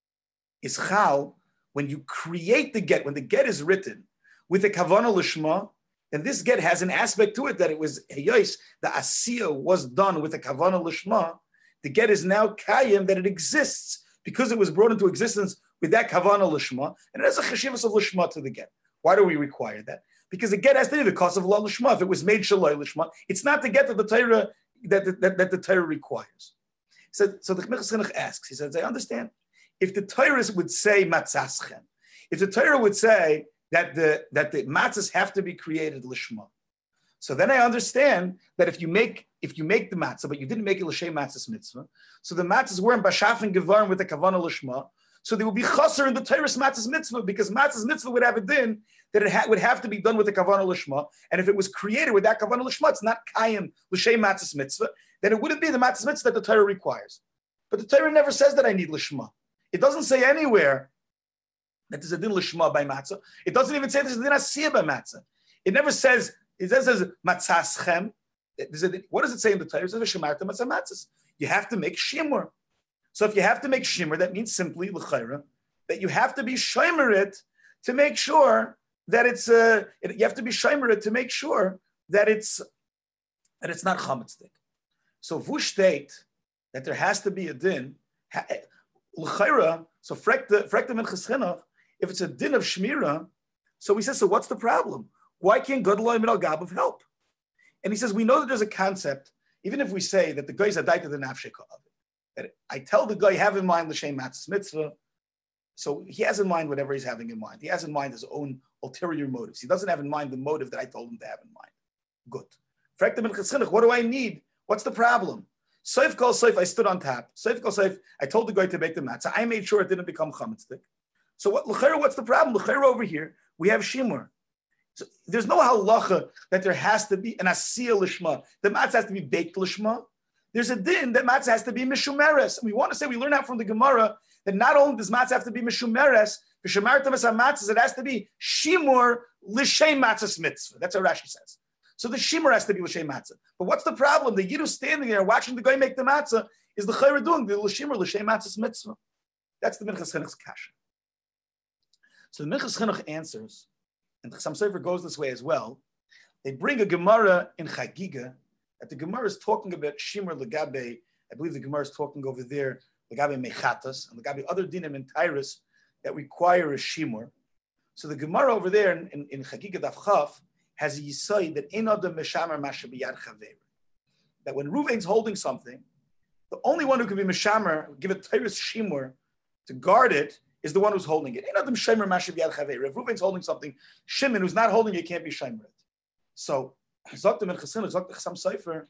is chal when you create the get, when the get is written with a kavana l'shma, and this get has an aspect to it that it was heyos, the asiya was done with a kavana l'shma. The get is now kayim, that it exists because it was brought into existence with that kavana l'shma, and it has a chashivas of l'shma to the get. Why do we require that? Because the get has to be the cause of law l'shma. If it was made shaloi l'shma, it's not the get that the Torah that the Torah requires. So the Minchas Chinuch asks. He says, I understand. If the Torah would say matzaschem, if the Torah would say that the matzahs have to be created l'shma, so then I understand that if you make the matzah, but you didn't make it l'shem matzahs mitzvah, so the matzahs weren't bashaf and gevarim with the kavana l'shma, so they would be chaser in the Torah's matzahs mitzvah, because matzahs mitzvah would have a din that it would have to be done with the kavana l'shma, and if it was created with that kavana l'shma, it's not kayim l'shem matzahs mitzvah, then it wouldn't be the matzahs mitzvah that the Torah requires. But the Torah never says that I need l'shma. It doesn't say anywhere that there's a din l'shma by matzah. It doesn't even say there's a din asiyah by matzah. It never says, it says matzaschem. What does it say in the Torah? It says v'shemartem matzah matzahs. You have to make shimur. So if you have to make shimur, that means simply l'chayra, that you have to be shomerit to make sure that it's you have to be shomerit to make sure that it's not chametzdik. So if we state that there has to be a din, l'chayra, so frek the Minchas Chinuch, if it's a din of shmira, so he says, so what's the problem? Why can't gadol emid al gabav help? And he says, we know that there's a concept, even if we say that the guy is a daita the nafshei ka'av, that I tell the guy, have in mind l'shem matzahs mitzvah, so he has in mind whatever he's having in mind. He has in mind his own ulterior motives. He doesn't have in mind the motive that I told him to have in mind. Good. Frek the Minchas Chinuch, what do I need? What's the problem? Soif kol soif, I stood on top. Soif kol soif, I told the guy to make the matzah. I made sure it didn't become chametzdik. So what's the problem? L'chayra over here, we have shimur. So there's no halacha that there has to be an asiyah l'shma. The matzah has to be baked l'shma. There's a din that matzah has to be mishumeres. We want to say, we learn out from the Gemara that not only does matzah have to be mishumeres, v'shemartem es matzahs, it has to be shimur l'shem matzahs mitzvah. That's what Rashi says. So the shimmer has to be l'shem matzah. But what's the problem? The yid who's standing there watching the guy make the matzah is the chayra doing the l'shimmer l'shem matzah's mitzvah. That's the Minchas Chinuch's kasha. So the Minchas Chinuch answers, and the Chassam Sofer goes this way as well. They bring a Gemara in Chagiga that the Gemara is talking about shimmer legabe. I believe the Gemara is talking over there legabe mechatas and legabe other dinim in Tyrus that require a shimur. So the Gemara over there in Chagiga Daf Chaf has a yisai that ein adam meshamer masha biyad chaver. That when Ruvain's holding something, the only one who can be meshamer, give a Tyrus shimur to guard it, is the one who's holding it. Ein adam shemer masha biyad chaver. If Ruvain's holding something, Shimon, who's not holding it, can't be shemer it. So Zok the Minchas Zok the Chassam Sofer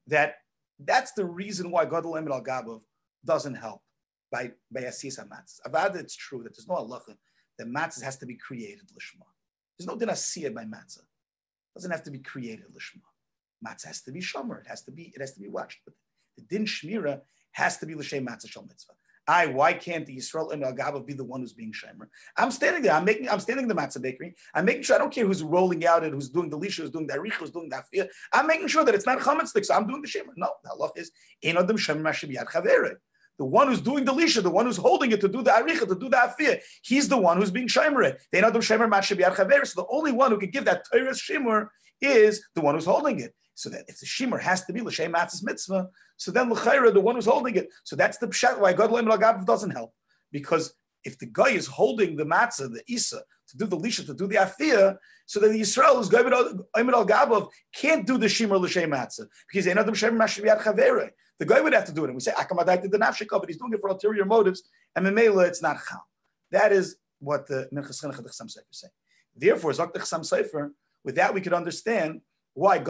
that's the reason why Gadol Emet Al Gabav doesn't help by Asiyas HaMatzah. Avad, it's true that there's no halacha that matzah has to be created lishma. There's no din asiyah by matzah. It doesn't have to be created lishma. Matzah has to be shomer. It has to be watched. But the din shmira has to be l'shem matzah shal mitzvah. Why can't the Yisrael and Al Gabav be the one who's being shomer? I'm standing there. I'm standing in the matzah bakery. I'm making sure. I don't care who's rolling out it, who's doing the lisha, who's doing the arich, who's doing the afiyah. I'm making sure that it's not chametz stick. So I'm doing the shemer. No, the halach is ein adam shemer mashiv yad chaverei. The one who's doing the lisha, the one who's holding it to do the aricha, to do the afiyah, he's the one who's being shomer. They know the shemer mashiv yad chaverei. So the only one who can give that Torah's shemer is the one who's holding it. So that if the shimmer has to be l'shem matzah's mitzvah, so then l'chayra, the one who's holding it. So that's the pshat why Gadol Emet Al Gabav doesn't help, because if the guy is holding the matzah, the isa, to do the lisha, to do the afiyah, so then the Yisrael who's Gadol Emet Al Gabav can't do the shimmer l'shem matzah because they know the shemer mashiv yad chaverei. The guy would have to do it, and we say akamadai did the nafshikah, but he's doing it for ulterior motives, and memela it's not chal. That is what the Minchas Chinuch the Chassam Sofer say. Therefore, Zok the Chassam Sofer, with that we could understand why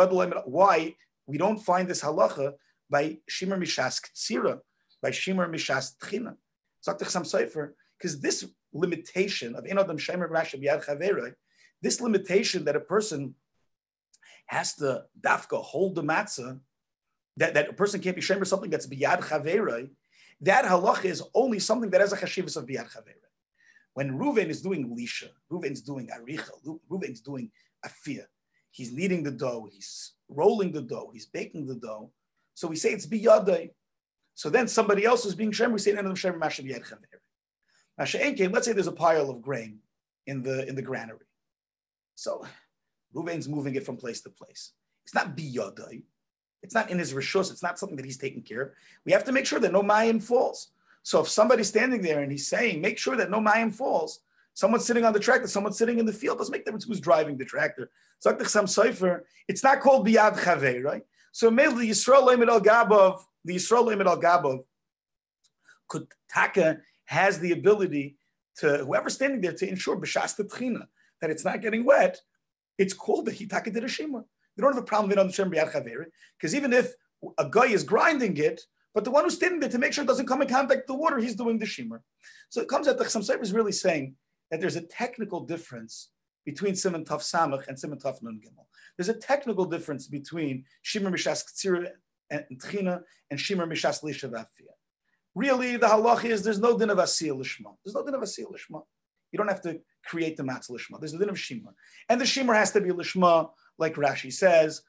we don't find this halacha by Shimer Mishas Ktsira, by Shimer Mishas Tchina. Zok the Chassam Sofer, because this limitation of Ein Adam Shemer Mashiv Yad Chaverei, this limitation that a person has to dafka hold the matzah, that a person can't be shemer something that's biyad chaverei, that halacha is only something that has a chashivas of biyad chaverei. When Ruvain is doing lisha, Ruvain's doing aricha, Ruvain's doing afiyah, he's kneading the dough, he's rolling the dough, he's baking the dough. So we say it's biyadai. So then somebody else is being shemer, we say another shemer mashav biyad chaverei. Masha'enkein, let's say there's a pile of grain in the granary. So Ruvain's moving it from place to place. It's not biyadai. It's not in his rishus. It's not something that he's taking care of. We have to make sure that no mayim falls. So if somebody's standing there and he's saying, make sure that no mayim falls, someone's sitting on the tractor, someone's sitting in the field, doesn't make difference who's driving the tractor. So like the Chassam Sofer, it's not called biyad chavei, right? So mainly the Yisrael Emet Al Gabav could taka has the ability to, whoever's standing there, to ensure b'shas tchina that it's not getting wet. It's called that he taka did a shema. They don't have a problem with Shem B'yad Chaverei, because even if a guy is grinding it, but the one who's standing there to make sure it doesn't come in contact with the water, he's doing the shimmer. So it comes out that Chassam Sofer is really saying that there's a technical difference between Siman Taf Samach and Siman Taf Nun Gimel. There's a technical difference between Shimmer Mishas Ktsira and Tchina and Shimmer Mishas Lisha V'Afiyah. Really, the halach is there's no din of Asiyah Lishma. There's no din of Asiyah Lishma. You don't have to create the matzah Lishma. There's a din of Shimmer. And the Shimmer has to be Lishma, like Rashi says,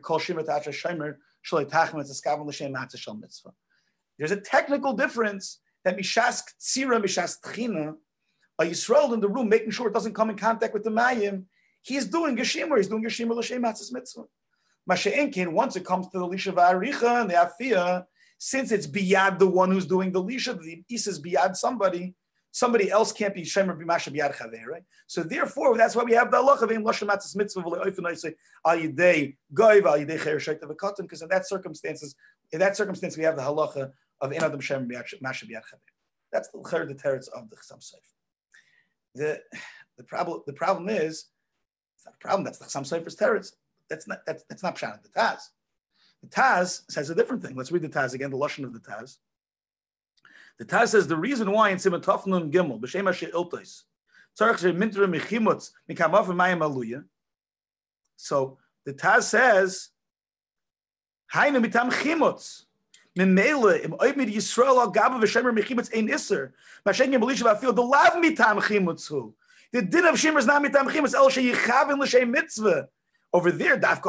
there's a technical difference that Mishas Ktsira, Mishas Tchina, a Yisrael in the room, making sure it doesn't come in contact with the Mayim, he's doing Geshimmer, he's doing Geshimmer L'Shem Matzah's Mitzvah. Masha'enkin, once it comes to the Lisha V'Aricha and the Afiyah, since it's biyad the one who's doing the Lisha, the Isa is biyad somebody else can't be shemer b'masha b'yad chaver, right? So therefore, that's why we have the halacha of ein l'shem matzah's mitzvah v'le'ofen al yidei goy v'al yidei cher shayta v'katan, because in that circumstance we have the halacha of ein adam shemer b'masha b'yad chaver. That's the teretz of the Chassam Sofer. The problem is, it's not a problem. That's the Chassam Sofer's teretz. That's not pshat the Taz. The Taz says a different thing. Let's read the Taz again. The lashon of the Taz. The Taz says the reason why in Siman Taf Nun Gimel b'shem Asher Iltos tzarich shemintra mechimutz mikamav v'mayim aluya. So the Taz says hayna mitam chimutz memele im oid mit Yisrael al gabe v'shemer mechimutz ein iser b'shem gebelisha v'afil the lav mitam chimutz hu. The din of shemer is not mitam chimutz el sheyichav in l'shem mitzvah. Over there, and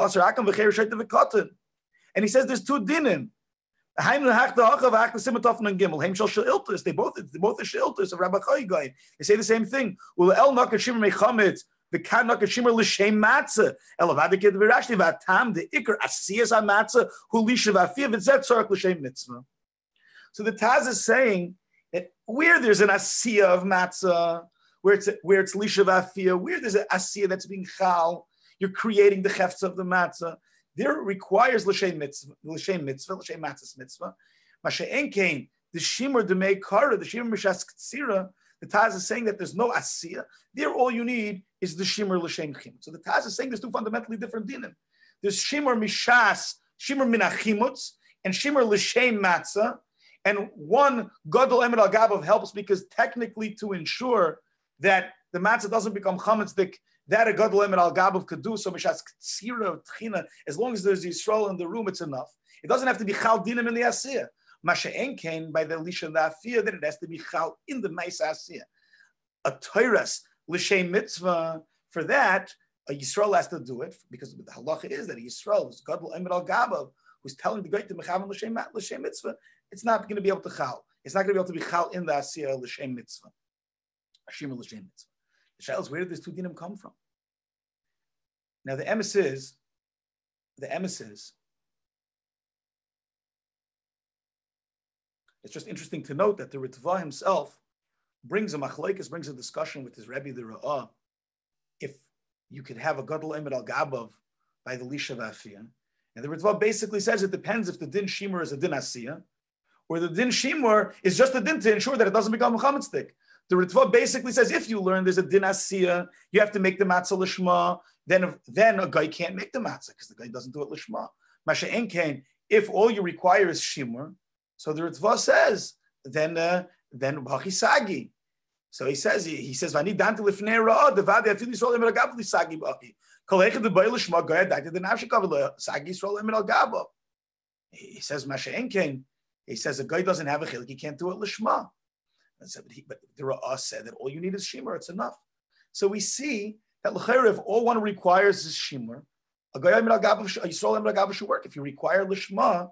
he says there's two dinim. They both are shiltus of Rabbi Chaygai. They say the same thing. The kan nakashimmer l'shem matzah. Elavadikid v'rashli v'atam the ikar asiyas matzah hu lishav afiyah v'zet tzarek l'shem mitzvah. So the Taz is saying that where there's an asiyah of matzah, where it's lishav afiyah, where there's an asiyah that's being chal, you're creating the chefts of the matzah. There it requires l'shem mitzvah, l'shem matzah's mitzvah. Masha'en kain the shimur demei kara, the shimur mishas ktsira. The Taz is saying that there's no asiyah. There, all you need is the shimur l'shem chimut. So the Taz is saying there's two fundamentally different dinim. There's shimur mishas, shimur minachimutz, and shimur l'shem matzah. And one gadol emet al gabav helps because technically to ensure that the matzah doesn't become chametzik, that a gadol emet al gabav could do. So mishas ktsira tchina, as long as there's Yisrael in the room, it's enough. It doesn't have to be chal dinim in the asiyah. Masha'en came by the lisha and the afiyah, that it has to be chal in the ma'isa asiyah. A Torah's l'shem mitzvah, for that, a Yisrael has to do it, because the halacha is that a Yisrael, who's gadol emet al gabav, who's telling the guy to mechavan l'shem mitzvah, it's not going to be able to chal. It's not going to be able to be chal in the asiyah l'shem mitzvah. Ashim l'shem mitzvah. The shayla is, where did these two dinim come from? Now the emes is, it's just interesting to note that the Ritva himself brings a machlekes, brings a discussion with his Rebbe, the Ra'ah, if you could have a gadol emet al gabav by the lisha v'afiyah. And the Ritva basically says it depends if the din shimur is a din asiyah, or the din shimur is just a din to ensure that it doesn't become a chametzik. The Ritva basically says if you learn there's a din asiyah, you have to make the matzah lishma, then a guy can't make the matzah because the guy doesn't do it lishma. Masha'en kain, if all you require is shimur, so the Ritva says, then b'achisagi. So he says, Vani danti lifnei ra'ah, devadi afil Yisrael emer agav lisagi b'achi. Kol echad the b'ay l'shma goyad dakti the nafshikav sagi Yisrael emer agav. He says, Masha'en kain. He says a guy doesn't have a chilik, he can't do it l'shma. But the Ra'ah said that all you need is shimur, it's enough. So we see that l'chayr, if all one requires is shimur, a guy emer agav, Yisrael emer agav should work. If you require l'shma,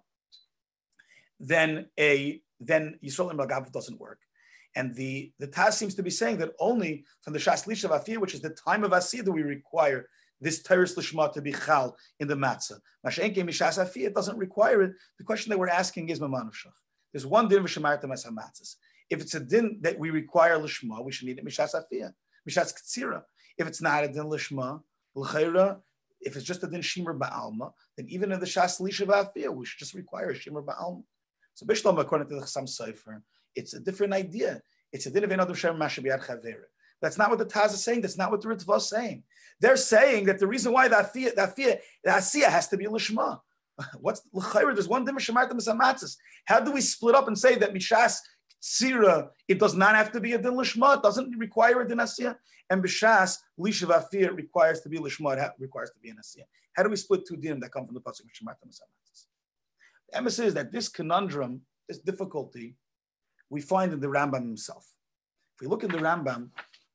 then Yisrael emer agav doesn't work. And the Taz seems to be saying that only from the Shas Lisha V'Afiyah, which is the time of Asiyah, do we require this Teres Lishma to be chal in the matzah. Masha'en kein Mishas Afiyah, it doesn't require it. The question that we're asking is Maman Shach. There's one din v'shemartem as hamatzas. If it's a din that we require Lishma, we should need it Mishas Afiyah, Mishas Ktsira. If it's not a din Lishma, L'chayra, if it's just a din Shimur Ba'alma, then even in the Shas Lisha V'Afiyah, we should just require a Shimur Ba'alma. So Bishlam, according to the Chassam Sofer, it's a different idea. It's a din of Ein Adam Shem Mashabiyad Chavera. That's not what the Taz is saying. That's not what the Ritva is saying. They're saying that the reason why the Asiyah has to be Lishma. What's l'chayra? There's one din v'shemartem es hamatzos. How do we split up and say that Mishas Tzira, it does not have to be a din Lishma? It doesn't require a din Asiyah. And B'shas Lisha V'Afiyah requires to be Lishma. It requires to be an Asiyah. How do we split two dinim that come from the pasuk v'shemartem es hamatzos? The emes is that this conundrum, this difficulty, we find in the Rambam himself. If we look in the Rambam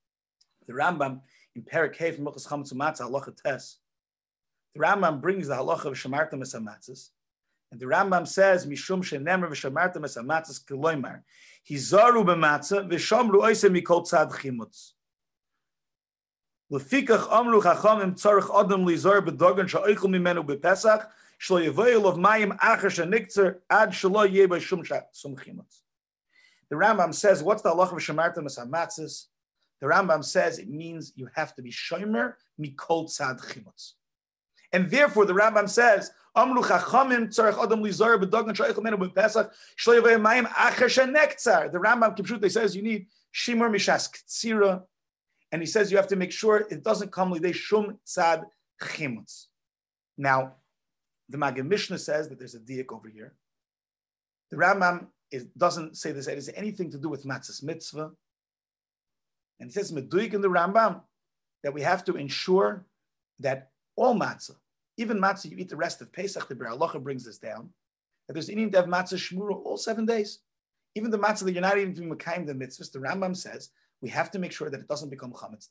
in Perek Hey from Milchus Chametz U'Matzah Halacha Tes, the Rambam brings the halacha of Shemartem es hamatzos, and the Rambam says Mishum shenemer v'Shemartem es hamatzos k'loymar hizaru b'matzah v'shamru oiseh mikol tzad chimutz. Lefikach amru chachamim tzarich adam lizar b'dogan she'oichel mimenu b'Pesach shlo yevoyel of mayim acher shenikzer ad shelo yeh b'shum chimutz. The Rambam says, what's the halacha of Shemartem es hamatzos? The Rambam says it means you have to be shomer mikol tzad chimutz. And therefore, the Rambam says, Amru chachamim tzarech adam lizar b'dogan she'oichel mimenu b'Pesach shlo yevoyel mayim acher shenikzer. The Rambam Kipshut says you need shimur mishas ktsira, and he says you have to make sure it doesn't come lidei shum tzad chimutz. Now, the Maggid Mishnah says that there's a diak over here. The Rambam doesn't say this. It has anything to do with matzah's mitzvah. And it says meduik in the Rambam that we have to ensure that all matzah, even matzah you eat the rest of Pesach, the Biur Halacha brings this down, that there's need to have matzah shmura all 7 days. Even the matzah that you're not even doing mekayim the mitzvahs, the Rambam says we have to make sure that it doesn't become chametzik.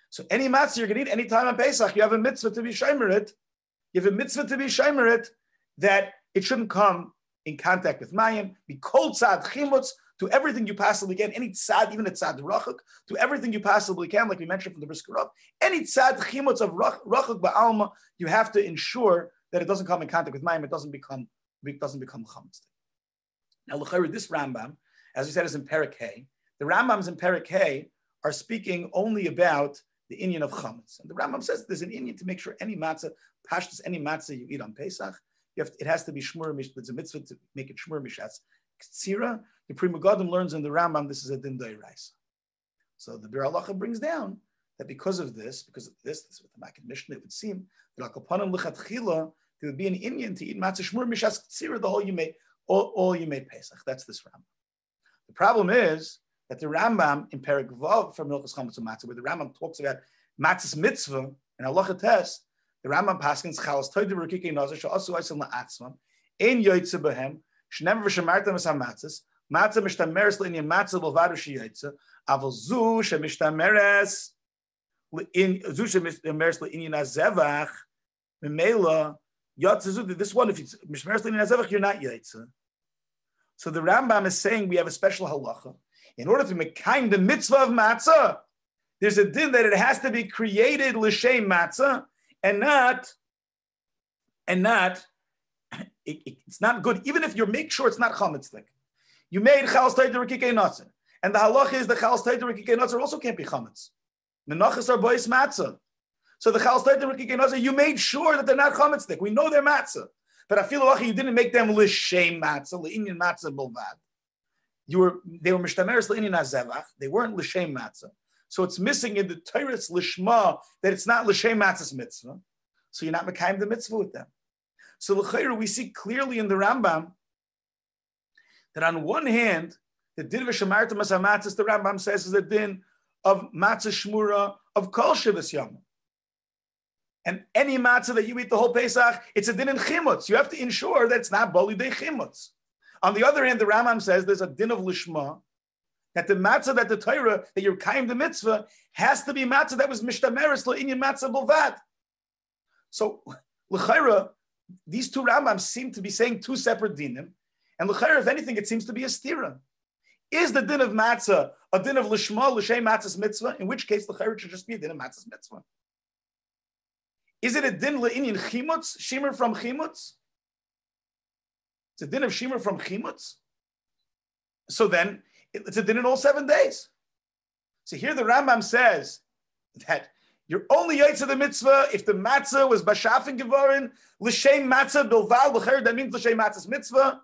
So any matzah you're going to eat any time on Pesach, you have a mitzvah to be shomer it. You have a mitzvah to be shomer it that it shouldn't come in contact with mayim. Be kol tzad chimutz, to everything you possibly can. Any tzad, even a tzad rachuk, to everything you possibly can, like we mentioned from the Brisker Rav. Any tzad chimutz of rachuk ba'alma, you have to ensure that it doesn't come in contact with mayim. It doesn't become chametz. Now, l'chayr, this Rambam, as we said, is in Perek Hay. The Rambams in Perek Hay are speaking only about the inyan of chametz. And the Rambam says there's an inyan to make sure any matzah, pashtus, any matzah you eat on Pesach, it has to be shmur. It's a mitzvah to make it shmur mishas ktsira. The Pri Megadim learns in the Rambam this is a din d'oraisa. So the Bir Halacha brings down that because of this is what the Makkah Mishnah, it would seem that al kapanim lichatchila there would be an inyan to eat matzah shmur mishas ktsira the whole you made all you made Pesach. That's this Rambam. The problem is that the Rambam in Perek Vav from Hilchos Chametz Matzah, where the Rambam talks about matzah's mitzvah and halacha test, the Rambam paskins chalas toidu rukikei nazar she'asu oisim la'atzmam ein yoytze behem shnever v'shemartem es hamatzahs matzah mishtameres le'inyan matzah b'lvadu she'yoytze aval zu she'mishtameres le'inyan hazevach memela yotze zu. This one, if it's mishtameres le'inyan hazevach, you're not yoytze. So the Rambam is saying we have a special halacha. In order to make the mitzvah of matzah, there's a din that it has to be created l'shem matzah, and it's not good. Even if you make sure it's not chametzlik, you made chalas tayter rikikei natzer, and the halacha is the chalas tayter rikikei natzer also can't be chametz. Menachas are bois matzah, so the chalas tayter rikikei natzer you made sure that they're not chametzlik. We know they're matzah, but I feel like you didn't make them l'shem matzah, l'inyan matzah bilvad. They were mishtameres l'inyan hazevach. They weren't l'shem matzah. So it's missing in the Torah's lishma that it's not l'shem matzah's mitzvah. So you're not mekayim the mitzvah with them. So l'chayr, we see clearly in the Rambam that on one hand, the din v'shemartem as hamatzahs, the Rambam says, is a din of matzah shmura of kol shivas yom. And any matzah that you eat the whole Pesach, it's a din in chimutz. You have to ensure that it's not boli de chimutz. On the other hand, the Rambam says there's a din of lishma, that the matzah, that the Torah, that you're kaim the mitzvah, has to be matzah that was mishtameres l'inyan matzah bolvad. So, l'chayra, these two Rambams seem to be saying two separate dinim, and l'chayra, if anything, it seems to be a stira. Is the din of matzah a din of lishma, l'shem matzah's mitzvah, in which case l'chayra should just be a din of matzah's mitzvah? Is it a din l'inyan chimutz, shimer from chimutz? It's a din of shimer from chimutz? So then, it's a din in all 7 days. So here the Rambam says that you're only yaitz of the mitzvah if the matzah was bashaf and gevarin, l'shem matzah bilval, l'cher, that means l'shem matzah's mitzvah.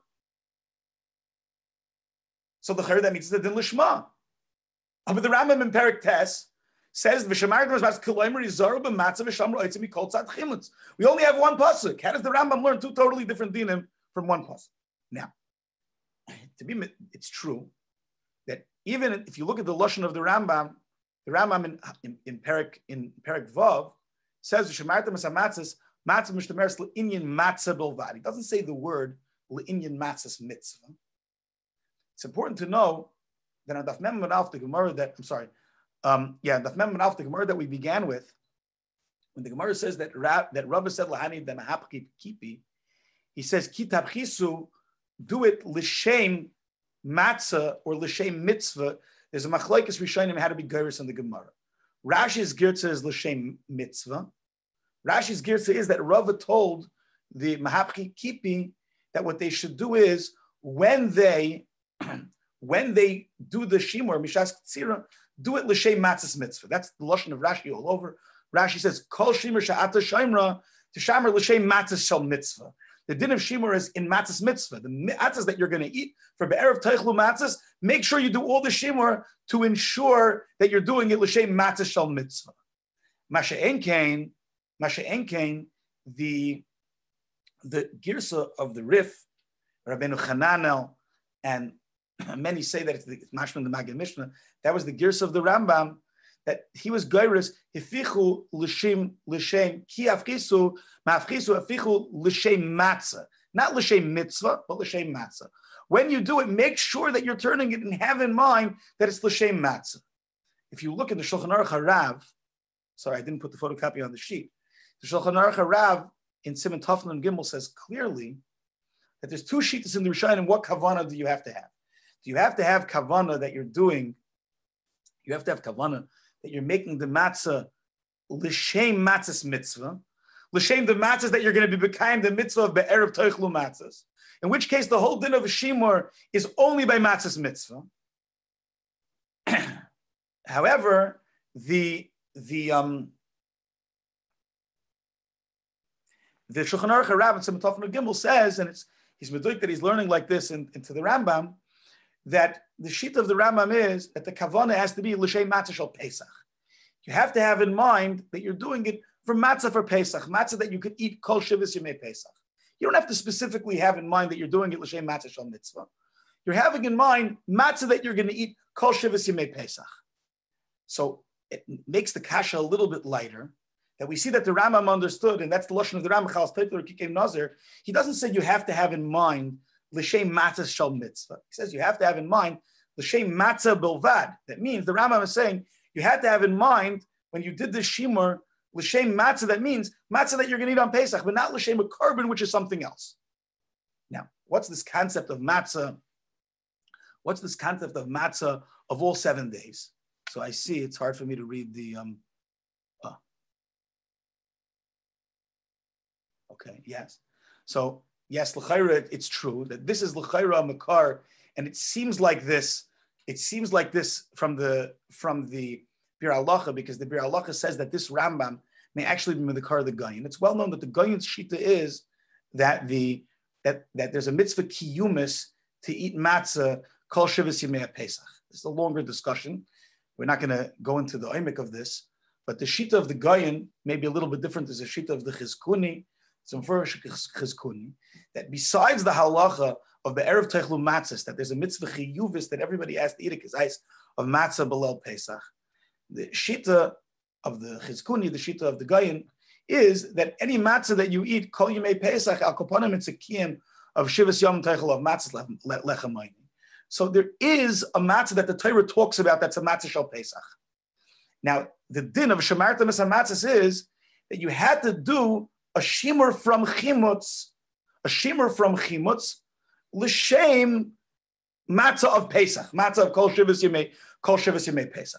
So l'cher, that means it's a din l'shma. But the Rambam in Perek Tes says, v'shemartem was matzah kiloimer yizaru b'matzah v'shamro oitzim mikol tzad chimutz. We only have one pasuk. How does the Rambam learn two totally different dinim from one pasuk? Now, it's true that even if you look at the lashon of the Rambam in Perek Vav says v'shemartem es hamatzahs matzah mishtameres l'inyan matzah bilvad. He doesn't say the word l'inyan matzah's mitzvah. It's important to know that on Daf Mem Manaf the Gemara Daf Mem Manaf the Gemara that we began with, when the Gemara says that Rava said lahani the mahapki kipi, he says kitab chisu, do it l'shem matzah or l'shem mitzvah. There's a machlokes rishonim how to be geiros in the Gemara. Rashi's girza is l'shem mitzvah. Rashi's girza is that Rava told the mahapki kipi that what they should do is when they do the shimur mishas ktsira, do it l'shem matzah's mitzvah. That's the lashon of Rashi all over. Rashi says kol shimur sha'ata shaimra to shamar l'shem matzah shel mitzvah. The din of shimur is in matzah's mitzvah. The matzahs that you're going to eat for be'erev teichlu matzahs, make sure you do all the shimur to ensure that you're doing it l'shem matzah shel mitzvah. Masha'en kain, the girsa of the Rif, Rabbeinu Chananel, and many say that it's mashman the Maggid Mishnah. That was the girsa of the Rambam, that he was geiros hifichu l'shem ki afkisu ma'afkisu afichu l'shem matzah, not l'shem mitzvah, but l'shem matzah. When you do it, make sure that you're turning it and have in mind that it's l'shem matzah. If you look at the Shulchan Aruch Harav, Sorry, I didn't put the photocopy on the sheet. The Shulchan Aruch Rav in Siman Tafel and Gimel says clearly that there's two sheets in the Rishonim, and what kavana do you have to have? Do you have to have kavana that you're doing? You have to have kavana that you're making the matzah l'shem matzahs mitzvah, l'shem the matzahs that you're going to be b'kayim the mitzvah of be'erev toichlu matzahs. In which case, the whole din of a shimur is only by matzahs mitzvah. However, the Shulchan Aruch Rav in Siman Tafel and Gimel says, and he's meduik that he's learning like this into the Rambam, that the sheet of the Rambam is that the kavana has to be l'shem matzah shel Pesach. You have to have in mind that you're doing it for matzah for Pesach, matzah that you could eat kol shivas yemei Pesach. You don't have to specifically have in mind that you're doing it l'shem matzah shel mitzvah. You're having in mind matzah that you're going to eat kol shivas yemei Pesach. So it makes the kasha a little bit lighter. That we see that the Rambam understood, and that's the lashon of the Rambam Chalas Teitel or Kikei Nazir. He doesn't say you have to have in mind l'shem matzah shel mitzvah. He says you have to have in mind l'shem matzah bilvad. That means the Rambam is saying you had to have in mind when you did this shimur l'shem matzah. That means matzah that you're going to eat on Pesach, but not l'shem a carbon, which is something else. Now, what's this concept of matzah? What's this concept of matzah of all 7 days? So I see it's hard for me to read the. Okay. Yes. So yes, l'chayra, it's true that this is l'chayra makar, and it seems like this. It seems like this from the Bir Halacha, because the Bir Halacha says that this Rambam may actually be Medakar the Gayin. It's well known that the Gayin's shita is that that there's a mitzvah kiyumis to eat matzah kol shivas yemei Pesach. This is a longer discussion. We're not going to go into the oimik of this, but the shita of the Gayin may be a little bit different. There's a shita of the Chizkuni. Some first Chizkuni that besides the halacha of the erev teichlu matzahs, that there's a mitzvah chiyuvis that everybody has to eat a kizayis of matzah belel Pesach. The shita of the Chizkuni, the shita of the Gayin, is that any matzah that you eat kol yemei Pesach al kopanim it's a kiyum of shivas yom teichel of matzahs lechamayim. So there is a matzah that the Torah talks about that's a matzah shel Pesach. Now the din of shemarta misamatzahs is that you had to do a shimur from chimutz, l'shem matzah of Pesach, matzah of kol shivas yemei Pesach.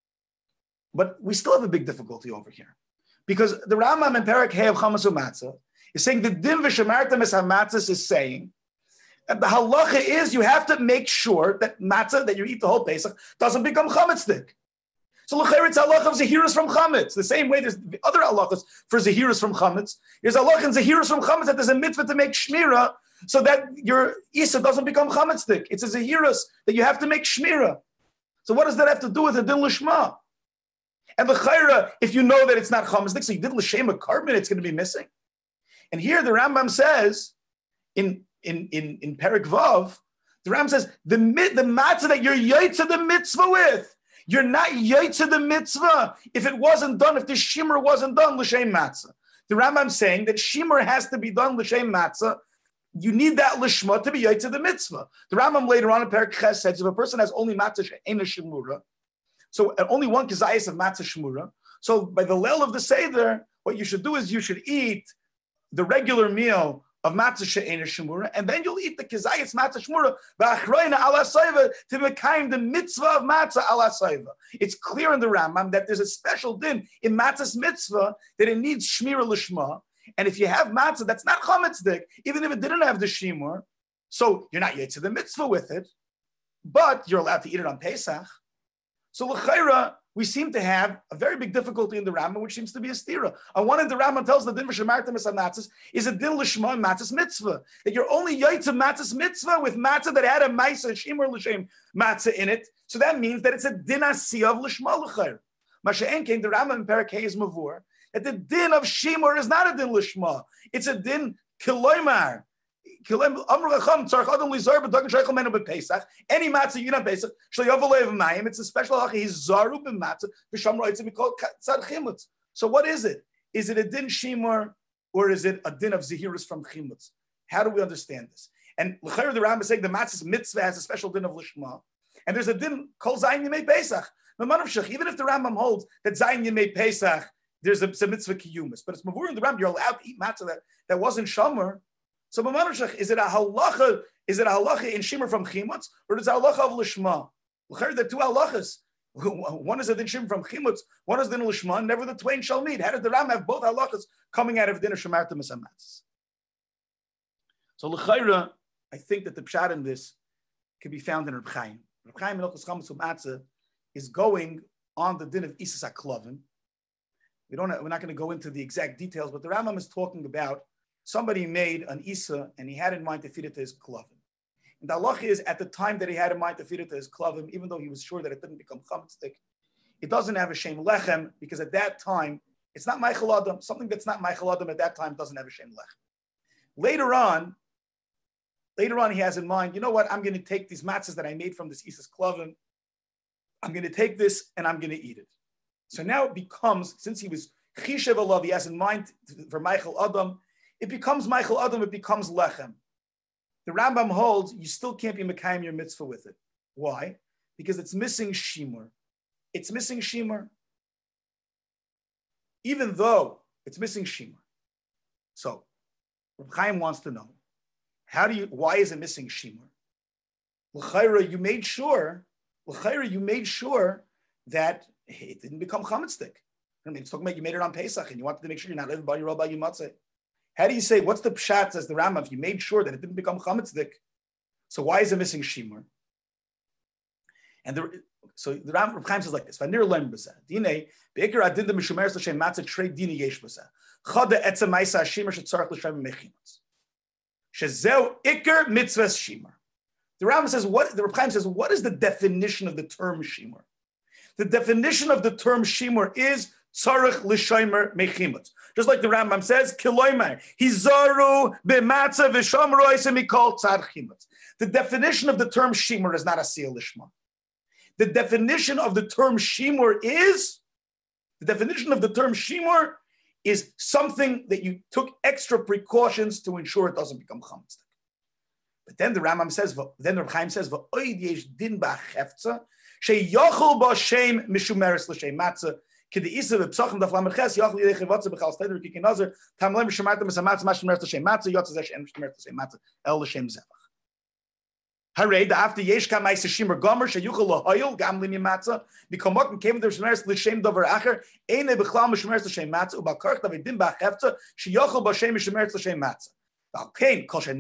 But we still have a big difficulty over here, because the Rambam in Perek Hey of Chamas u'Matzah is saying the din v'shemarta misamatzahs is saying that the halacha is you have to make sure that matzah that you eat the whole Pesach doesn't become chametzik. So l'chayr it's halacha of zahirus from chametz. The same way there's other halachas for zahirus from chametz. There's halacha in zahirus from chametz that there's a mitzvah to make shmira so that your isa doesn't become chametzdik. It's a zahirus that you have to make shmira. So what does that have to do with the din lishma? And l'chayr, if you know that it's not chametzdik, so you did l'shem a carbon, it's going to be missing. And here the Rambam says in Perek Vav, the Rambam says the matzah that you're yaitza the mitzvah with. You're not yaitza the mitzvah if it wasn't done, if the shimur wasn't done, l'shem matzah. The Rambam saying that shimur has to be done l'shem matzah. You need that lishma to be yaitza the mitzvah. The Rambam later on in Perek Ches says if a person has only matzah she'ena shemura, so only one kizayis of matzah shemura, so by the leil of the seder, what you should do is you should eat the regular meal of matzah she'ena shemura, and then you'll eat the kizayis matzah shemura ba'achroina ala soiva to become the mitzvah of matzah ala soiva. It's clear in the Rambam that there's a special din in matzah's mitzvah that it needs shmira lishma, and if you have matzah that's not chametzdik, even if it didn't have the shimur, so you're not yetzer the mitzvah with it, but you're allowed to eat it on Pesach. So l'chayra, we seem to have a very big difficulty in the Rambam, which seems to be a stira. On one end, the Rambam tells the din v'shemarta misamatzahs is a din l'shma and matzahs mitzvah, that you're only yaitza matzahs mitzvah with matzah that had a ma'isa shimur l'shem matzah in it. So that means that it's a din asiyah of l'shma l'chayr. Masha'en came the Rambam in Perek Hey is mavur that the din of shimur is not a din l'shma; it's a din kiloymar. Any matzah you don't Pesach, it's a special halacha. He's zaru b'matzah v'shamra it's called tzad chimutz. So what is it? Is it a din shimur or is it a din of zahirus from chimutz? How do we understand this? And l'chayr the Rambam is saying the matzah's mitzvah has a special din of lishma, and there's a din kol zayin yemei Pesach. Even if the Rambam holds that Zayin Yemei Pesach, there's a mitzvah kiyumis, but it's mavur in the Rambam, you're allowed to eat matzah that wasn't shomer. So is it a halacha? Is it a halacha in shimmer from chimutz, or is it a halacha of lishma? There are two halachas. One is a din shimmer from chimutz, one is din lishma. Never the twain shall meet. How did the Rambam have both halachas coming out of din of shemarta misamatzes? So l'chayra, I think that the pshat in this can be found in Reb Chaim. Reb Chaim in Hilchos Chametz U'Matzah is going on the din of Isas HaKlovim. We're not going to go into the exact details, but the Rambam is talking about somebody made an Isa and he had in mind to feed it to his Klovim. And the halach is, at the time that he had in mind to feed it to his Klovim, even though he was sure that it didn't become chametzik, it doesn't have a shem lechem, because at that time, it's not Meichel Adam. Something that's not Meichel Adam at that time doesn't have a shem lechem. Later on, he has in mind, you know what, I'm going to take these matzahs that I made from this Isas Klovim, I'm going to take this and I'm going to eat it. So now it becomes, since he was Chishev Alav, he has in mind for Meichel Adam, it becomes Meichel Adam, it becomes Lechem. The Rambam holds you still can't be Mekayim your mitzvah with it. Why? Because it's missing Shimur. It's missing Shimur. Even though it's missing Shimur. So, Reb Chaim wants to know, why is it missing Shimur? L'chayra, you made sure that it didn't become chametzik. I mean, it's talking about you made it on Pesach and you wanted to make sure you're not living by your roba yimatzeh. How do you say, what's the pshat, says the Rambam, if you made sure that it didn't become chametzik? So why is it missing shimur? And so the Rambam Chaim says like this: Vanir learn b'zeh. Dine beikar adin the mishumeres l'shem matzah trade dine yesh b'zeh. Chada etzem ma'isa shimur shetzarich l'shem mechinot. Shezeu ikar mitzvahs shimur. The Rambam says, the Reb Chaim says, what is the definition of the term shimur? The definition of the term shimur is tzarich l'shomer mechimot. Just like the Rambam says, kiloimer, hizaru b'matzav v'shomrois mikol tzad chimot. The definition of the term shimur is not asiyah lishma. The definition of the term shimur is something that you took extra precautions to ensure it doesn't become chametz. But then the Rambam says, then Reb Chaim says, v'oid yesh din ba'chefza sheyochol b'shem mishumeres l'shem matzah. Kid the Isa b'psachim daf lamerches yochol yidei chivatza b'chal steder kikin nazar tamlem shemarta misamatz mashumeres l'shem matzah yotzah zesh en mishumeres l'shem matzah el l'shem zevach. Hooray! The after yesh kam ma'aser shimer gomer sheyuchol lahoyel gam limi matzah b'komot and came the mishumeres l'shem davar acher eine b'chlal mishumeres l'shem matzah u'b'karch david din ba'chefza sheyochol b'shem mishumeres l'shem matzah. What I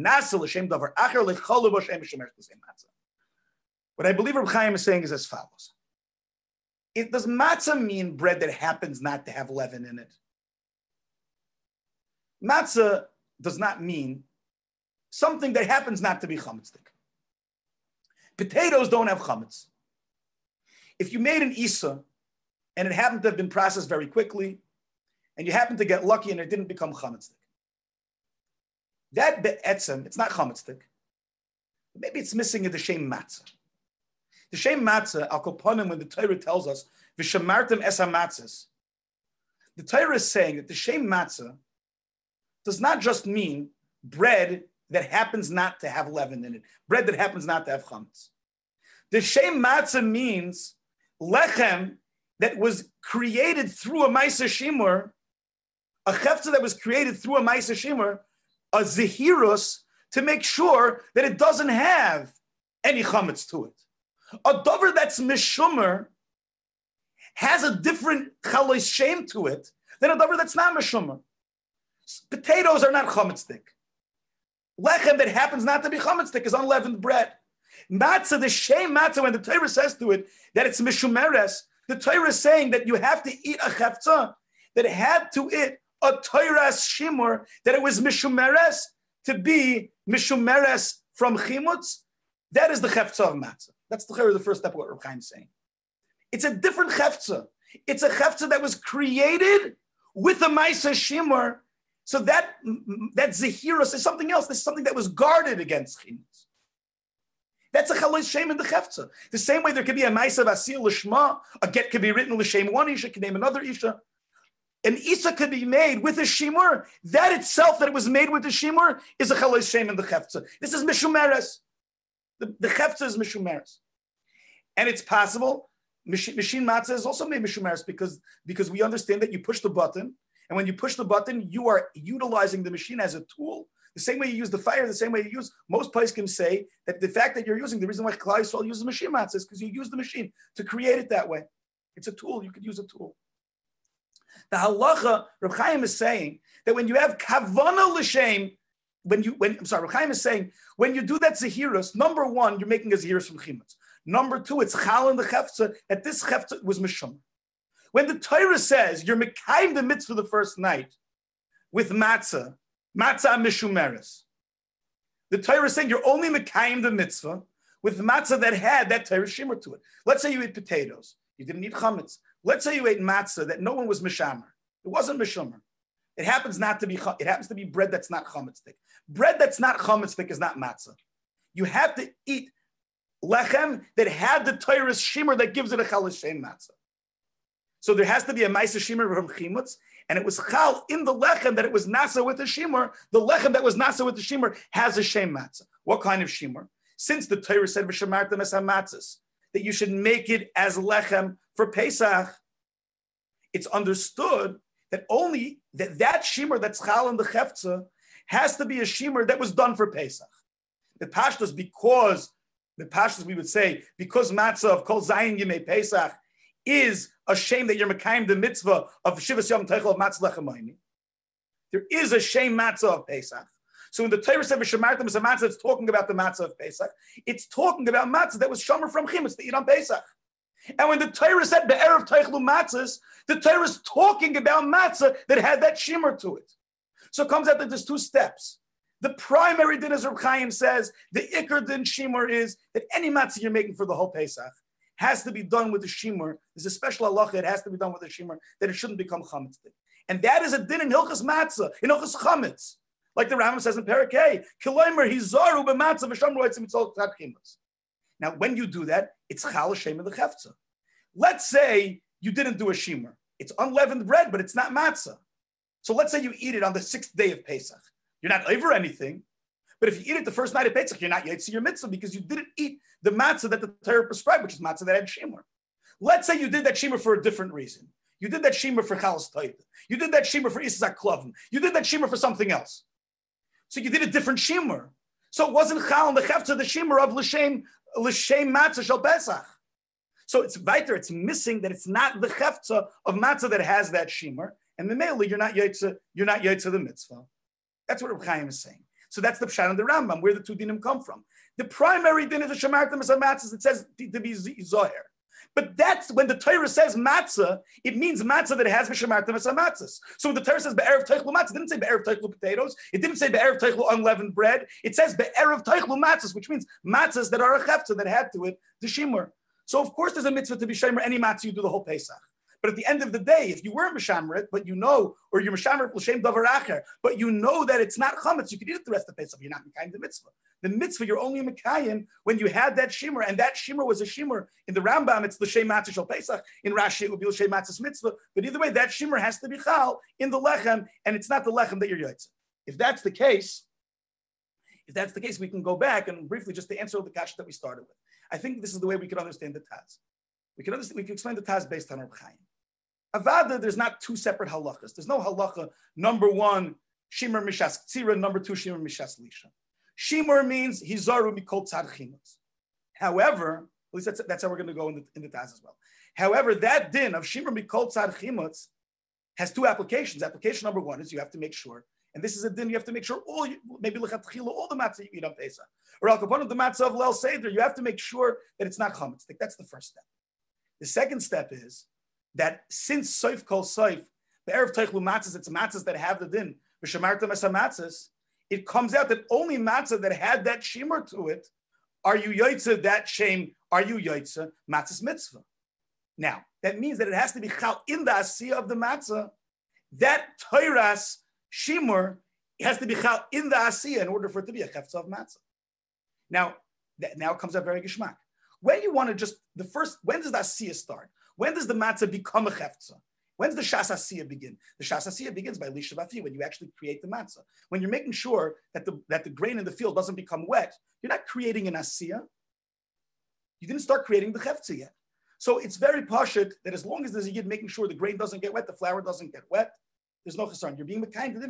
believe Reb Chaim is saying is as follows. Does matzah mean bread that happens not to have leaven in it? Matzah does not mean something that happens not to be chametzik. Potatoes don't have chametz. If you made an isa and it happened to have been processed very quickly and you happened to get lucky and it didn't become chametzik, that be'etzem, it's not chametzik. Maybe it's missing in the shem matzah. The shem matzah, al koponim, when the Torah tells us, v'shamartem es hamatzahs, the Torah is saying that the shem matzah does not just mean bread that happens not to have leaven in it, bread that happens not to have chametz. The shem matzah means lechem that was created through a ma'aser shimur, a chefza that was created through a ma'aser shimur, a zehirus, to make sure that it doesn't have any chametz to it. A dover that's mishumer has a different chalois shame to it than a dover that's not mishumer. Potatoes are not chametzdik. Lechem that happens not to be chametzdik is unleavened bread. Matzah, the shame matzah, when the Torah says to it that it's mishumeres, the Torah is saying that you have to eat a chefza that had to it a Torah's shimur, that it was mishumeres to be mishumeres from chimutz. That is the chefza of matzah. That's the first step of what Reb Chaim is saying. It's a different chefza. It's a chefza that was created with a ma'aser shimur. So that zehirus is something else. This is something that was guarded against chimutz. That's a chalois shem in the chefza. The same way there could be a ma'aser vasil l'shma, a get could be written l'shem one isha, could name another isha. An isa could be made with a shimur. That itself, that it was made with a shimur, is a chalois shem in the chefza. This is mishumeres. The chefza is mishumeres. And it's possible Machine matzah is also made mishumeres because we understand that you push the button, and when you push the button, you are utilizing the machine as a tool. The same way you use the fire, the same way you use, most poskim say that the fact that you're using, the reason why Klal Yisrael uses machine matzah is because you use the machine to create it that way. It's a tool, you could use a tool. The halacha, Reb Chaim is saying that when you have kavana l'shem, Reb Chaim is saying, when you do that zehirus, number one, you're making a zehirus from chimetz. Number two, it's chal in the chefza, that this chefza was mishum. When the Torah says you're mekayim the mitzvah the first night with matzah mishumeres, the Torah is saying you're only mekayim the mitzvah with matzah that had that Torah shimmer to it. Let's say you ate potatoes, you didn't eat chametz. Let's say you ate matzah that no one was mishamer. It wasn't mishumer. It happens to be bread that's not chametzdik. Bread that's not chametzdik is not matzah. You have to eat lechem that had the Torah's shimmer that gives it a chal l'shem matzah. So there has to be a ma'aseh shimmer from chimutz, and it was chal in the lechem that it was nasa with the shimmer. The lechem that was nasa with the shimmer has a shem matzah. What kind of shimmer? Since the Torah said v'shamartem es hamatzos, that you should make it as lechem for Pesach, it's understood that only that shimmer that's chal in the chefza has to be a shimmer that was done for Pesach. The pashtus, we would say, because matzah of kol zayin yimei Pesach is a shame that you're mekayim the mitzvah of Shivas Yom Teichel of Matzah Lechem Hayni. There is a shame matzah of Pesach. So when the Torah said v'shamartem es hamatzos, it's talking about the matzah of Pesach. It's talking about matzah that was shomer from chimetz to eat on Pesach. And when the Torah said be'erev teichlu matzahs, the Torah is talking about matzah that had that shimmer to it. So it comes out that there's two steps. The primary din, as Reb Chaim says, the ikar din shimmer is that any matzah you're making for the whole Pesach has to be done with the shimmer. There's a special halacha, it has to be done with the shimmer, that it shouldn't become chametz. And that is a din in Hilchas Matzah, in Hilchas Chametz. Like the Rambam says in Parakeh, Kiloimer hizaru b'matzah v'shamru etzim mitzvot tat chimetz. Now, when you do that, it's chal shem in the chefza. Let's say you didn't do a shimmer. It's unleavened bread, but it's not matzah. So let's say you eat it on the 6th day of Pesach. You're not over anything. But if you eat it the first night of Pesach, you're not yetzi your mitzvah because you didn't eat the matzah that the Torah prescribed, which is matzah that had shimmer. Let's say you did that shimmer for a different reason. You did that shimmer for chalas toita. You did that shimmer for isak klovim. You did that shimmer for something else. So you did a different shimmer. So it wasn't chal and the chefza, the shimmer of l'shem matzah shel Pesach. So it's weiter, it's missing that it's not the chefza of matzah that has that shimmer, and memeli you're not yetza the mitzvah. That's what Reb Chaim is saying. So that's the pshat and the Rambam, where the two dinim come from. The primary din is the shamartem es hamatzos. It says to be zoher. But that's when the Torah says matzah, it means matzah that has v'shamartem es hamatzos. So when the Torah says be'erev teichlu matzah, it didn't say be'erev teichlu potatoes. It didn't say be'erev teichlu unleavened bread. It says be'erev teichlu matzahs, which means matzahs that are a chefza that had to it the shimmer. So of course there's a mitzvah to be shomer any matzah you do the whole Pesach. But at the end of the day, if you weren't mishamer it, but you know, or you're mishamer l'shem davar acher, but you know that it's not chametz, you can eat it the rest of the Pesach. You're not mekayim the mitzvah. The mitzvah you're only mekayim when you had that shimmer, and that shimmer was a shimmer. In the Rambam, it's l'shem matzah shel Pesach. In Rashi, it would be l'shem matzah's mitzvah. But either way, that shimmer has to be chal in the lechem, and it's not the lechem that you're yotze. If that's the case, we can go back and briefly just to answer the kasha that we started with. I think this is the way we can understand the Taz. We can explain the Taz based on Reb Chaim. Avada, there's not two separate halachas. There's no halacha, number one, Shimmer Mishas Tzira, number two, Shimmer Mishas Lisha. Shimmer means Hizaru Mikol Tzad Chimutz. However, at least that's how we're going to go in the Taz as well. However, that din of Shimmer Mikol Tzad Chimutz has two applications. Application number one is you have to make sure, and this is a din, you have to make sure all the matzah you eat on Pesach. Or al kaponim the matzah of Leil Seder, you have to make sure that it's not chametz. That's the first step. The second step is that since soif kol soif, the erev teichlu matzahs, it's matzahs that have the din, v'shamartem es hamatzos, it comes out that only matzah that had that shimmer to it, are you yoitza that shame, are you yoitza matzahs mitzvah. Now, that means that it has to be chal in the asiyah of the matzah. That Torah's shimmer has to be chal in the asiyah in order for it to be a chefza of matzah. Now it comes out very gishmak. When you want to just, when does the asiyah start? When does the matzah become a chefza? When does the shas asiyah begin? The shas asiyah begins by lishavati, when you actually create the matzah. When you're making sure that the grain in the field doesn't become wet, you're not creating an asiyah. You didn't start creating the chefza yet. So it's very pashut that as long as there's a yid making sure the grain doesn't get wet, the flour doesn't get wet, there's no chesron. You're being kind to them.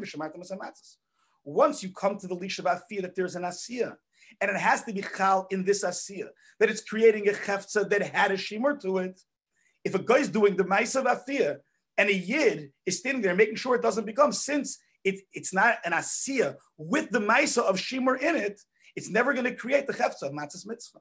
Once you come to the leash of afiyah that there's an asiyah, and it has to be chal in this asiyah, that it's creating a chefza that had a shimur to it. If a guy is doing the ma'isa of afiyah and a yid is standing there making sure it doesn't become, since it's not an asiyah with the ma'isa of shimur in it, it's never going to create the chefza of matzah's mitzvah.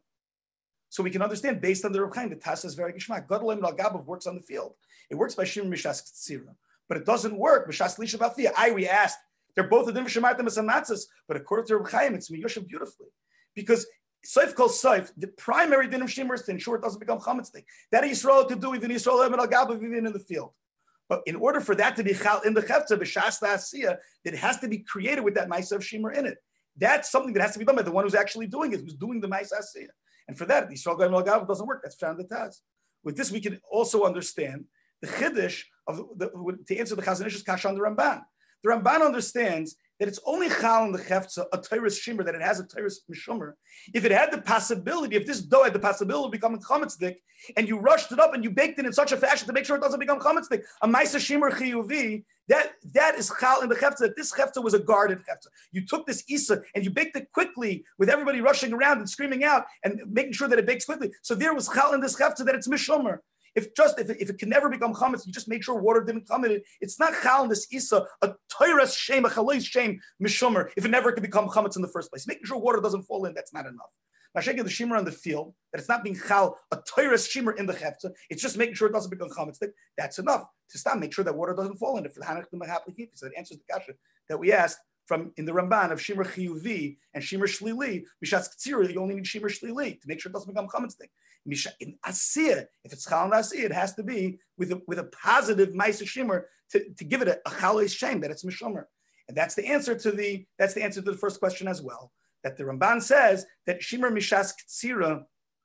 So we can understand based on the Reb Chaim, the Tasa is very gishmak. Gadol Al Gabav works on the field. It works by shimur mishas ktsira, but it doesn't work mishas lish of afiyah. We asked. They're both a din v'shemartem as matzahs, but according to Reb Chaim, it's miyoshev beautifully. Because Seif kol Seif, the primary din of shimur is to ensure it doesn't become chametz thing. That Yisrael could do even Yisrael al Gabav, even in the field. But in order for that to be chal in the chefza b'shas la'asiyah, it has to be created with that ma'isa of shimur in it. That's something that has to be done by the one who's actually doing it, who's doing the ma'isa asiyah. And for that, Yisrael al Gabav doesn't work. That's found in the Taz. With this, we can also understand the chiddush of to answer the Chazon Ish's kasha on the Ramban. The Ramban understands that it's only chal in the chefza, a tyrus shimmer, that it has a tyrus mishumer. If it had the possibility, if this dough had the possibility of becoming chametzik, and you rushed it up and you baked it in such a fashion to make sure it doesn't become chametzik, a ma'isa shimmer chiyuvi, that is chal in the chefza. This chefza was a guarded chefza. You took this isa and you baked it quickly with everybody rushing around and screaming out and making sure that it bakes quickly. So there was chal in this chefza that it's mishumer. If it can never become chametz, you just made sure water didn't come in it. It's not chal in this isa, a toiras shame, a chalais shame, mishumer, if it never could become chametz in the first place. Making sure water doesn't fall in, that's not enough. Masha'en the shimmer on the field, that it's not being chal, a toiras shimmer in the chefza, it's just making sure it doesn't become chametz. That's enough to stop, make sure that water doesn't fall in it. For the hanach l'mahapli, so that answers the kasha that we asked from in the Ramban of shimmer chiyuvi and shimmer shlili. Mishas ktsira, you only need shimmer shlili to make sure it doesn't become chametz thing. In asiyah, if it's chal and asiyah, it has to be with a positive ma'isa shimmer to give it a chalais shame that it's mishumer. And that's the answer to the first question as well. That the Ramban says that shimmer mishas ktsira,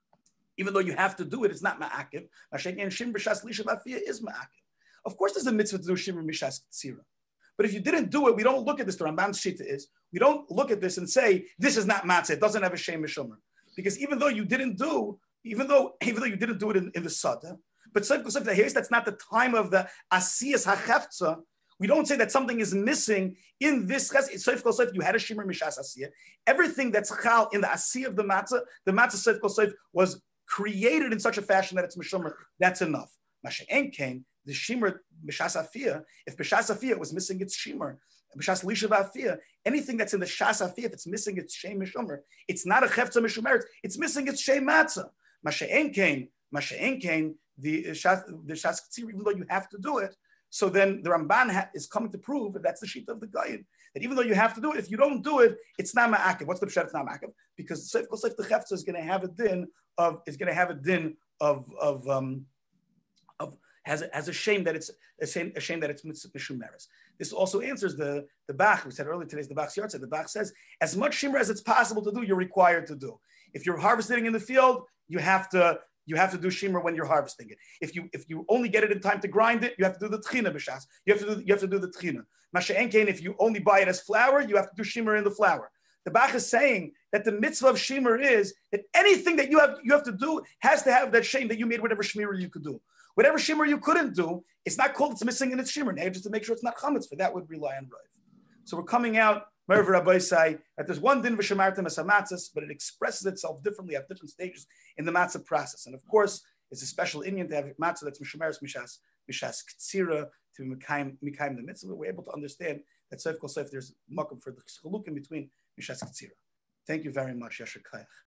even though you have to do it, it's not ma'akiv. Masha'en shimmer mishas lishav afiyah is ma'akiv. Of course, there's a mitzvah to do shimmer mishas ktsira. But if you didn't do it, we don't look at this. The Ramban's shita is, we don't look at this and say, this is not matzah, it doesn't have a shame mishumer. Because even though you didn't do it in the sada, but that's not the time of the asiyas hachefza. We don't say that something is missing in this. You had a shimmer mishas asiyah. Everything that's chal in the asiyah of the matzah seif kol seif was created in such a fashion that it's mishumer. That's enough. Masha'en came the shimmer b'shas afiyah. If b'shas afiyah was missing its shimmer, b'shas lishav afiyah, anything that's in the shas afiyah, if it's missing its shem mishumer, it's not a chefza mishumer. It's missing its shem matzah. Masha'en came the shas ktsir, even though you have to do it. So then the Ramban is coming to prove that that's the sheet of the Gayin, that even though you have to do it, if you don't do it, it's not ma'akiv. What's the pshat? It's not ma'akiv because seif kol seif the chefza is going to have a din of has a shame that it's a shame that it's mishumeres. This also answers the Bach. We said earlier today's the Bach's yard said the Bach says as much shimmer as it's possible to do, you're required to do. If you're harvesting in the field, you have to do shimmer when you're harvesting it. If you only get it in time to grind it, you have to do the tchina b'shas. You have to do the tchina. Masha'en kein, if you only buy it as flour, you have to do shimmer in the flour. The Bach is saying that the mitzvah of shimmer is that anything that you have to do has to have that shame that you made whatever shimmer you could do. Whatever shimmer you couldn't do, it's not called it's missing in its shimmer. Now just to make sure it's not chametz, for that would rely on Rav. So we're coming out Merv Rabbi say that there's one din v'shemartem as matzahs, but it expresses itself differently at different stages in the matzah process. And of course, it's a special Indian to have matzah that's mishumeres mishas ktsira to mikaim the mitzvah. We're able to understand that seif kol seif there's makom for the chalukim between mishas ktsira. Thank you very much, Yasher Kayach.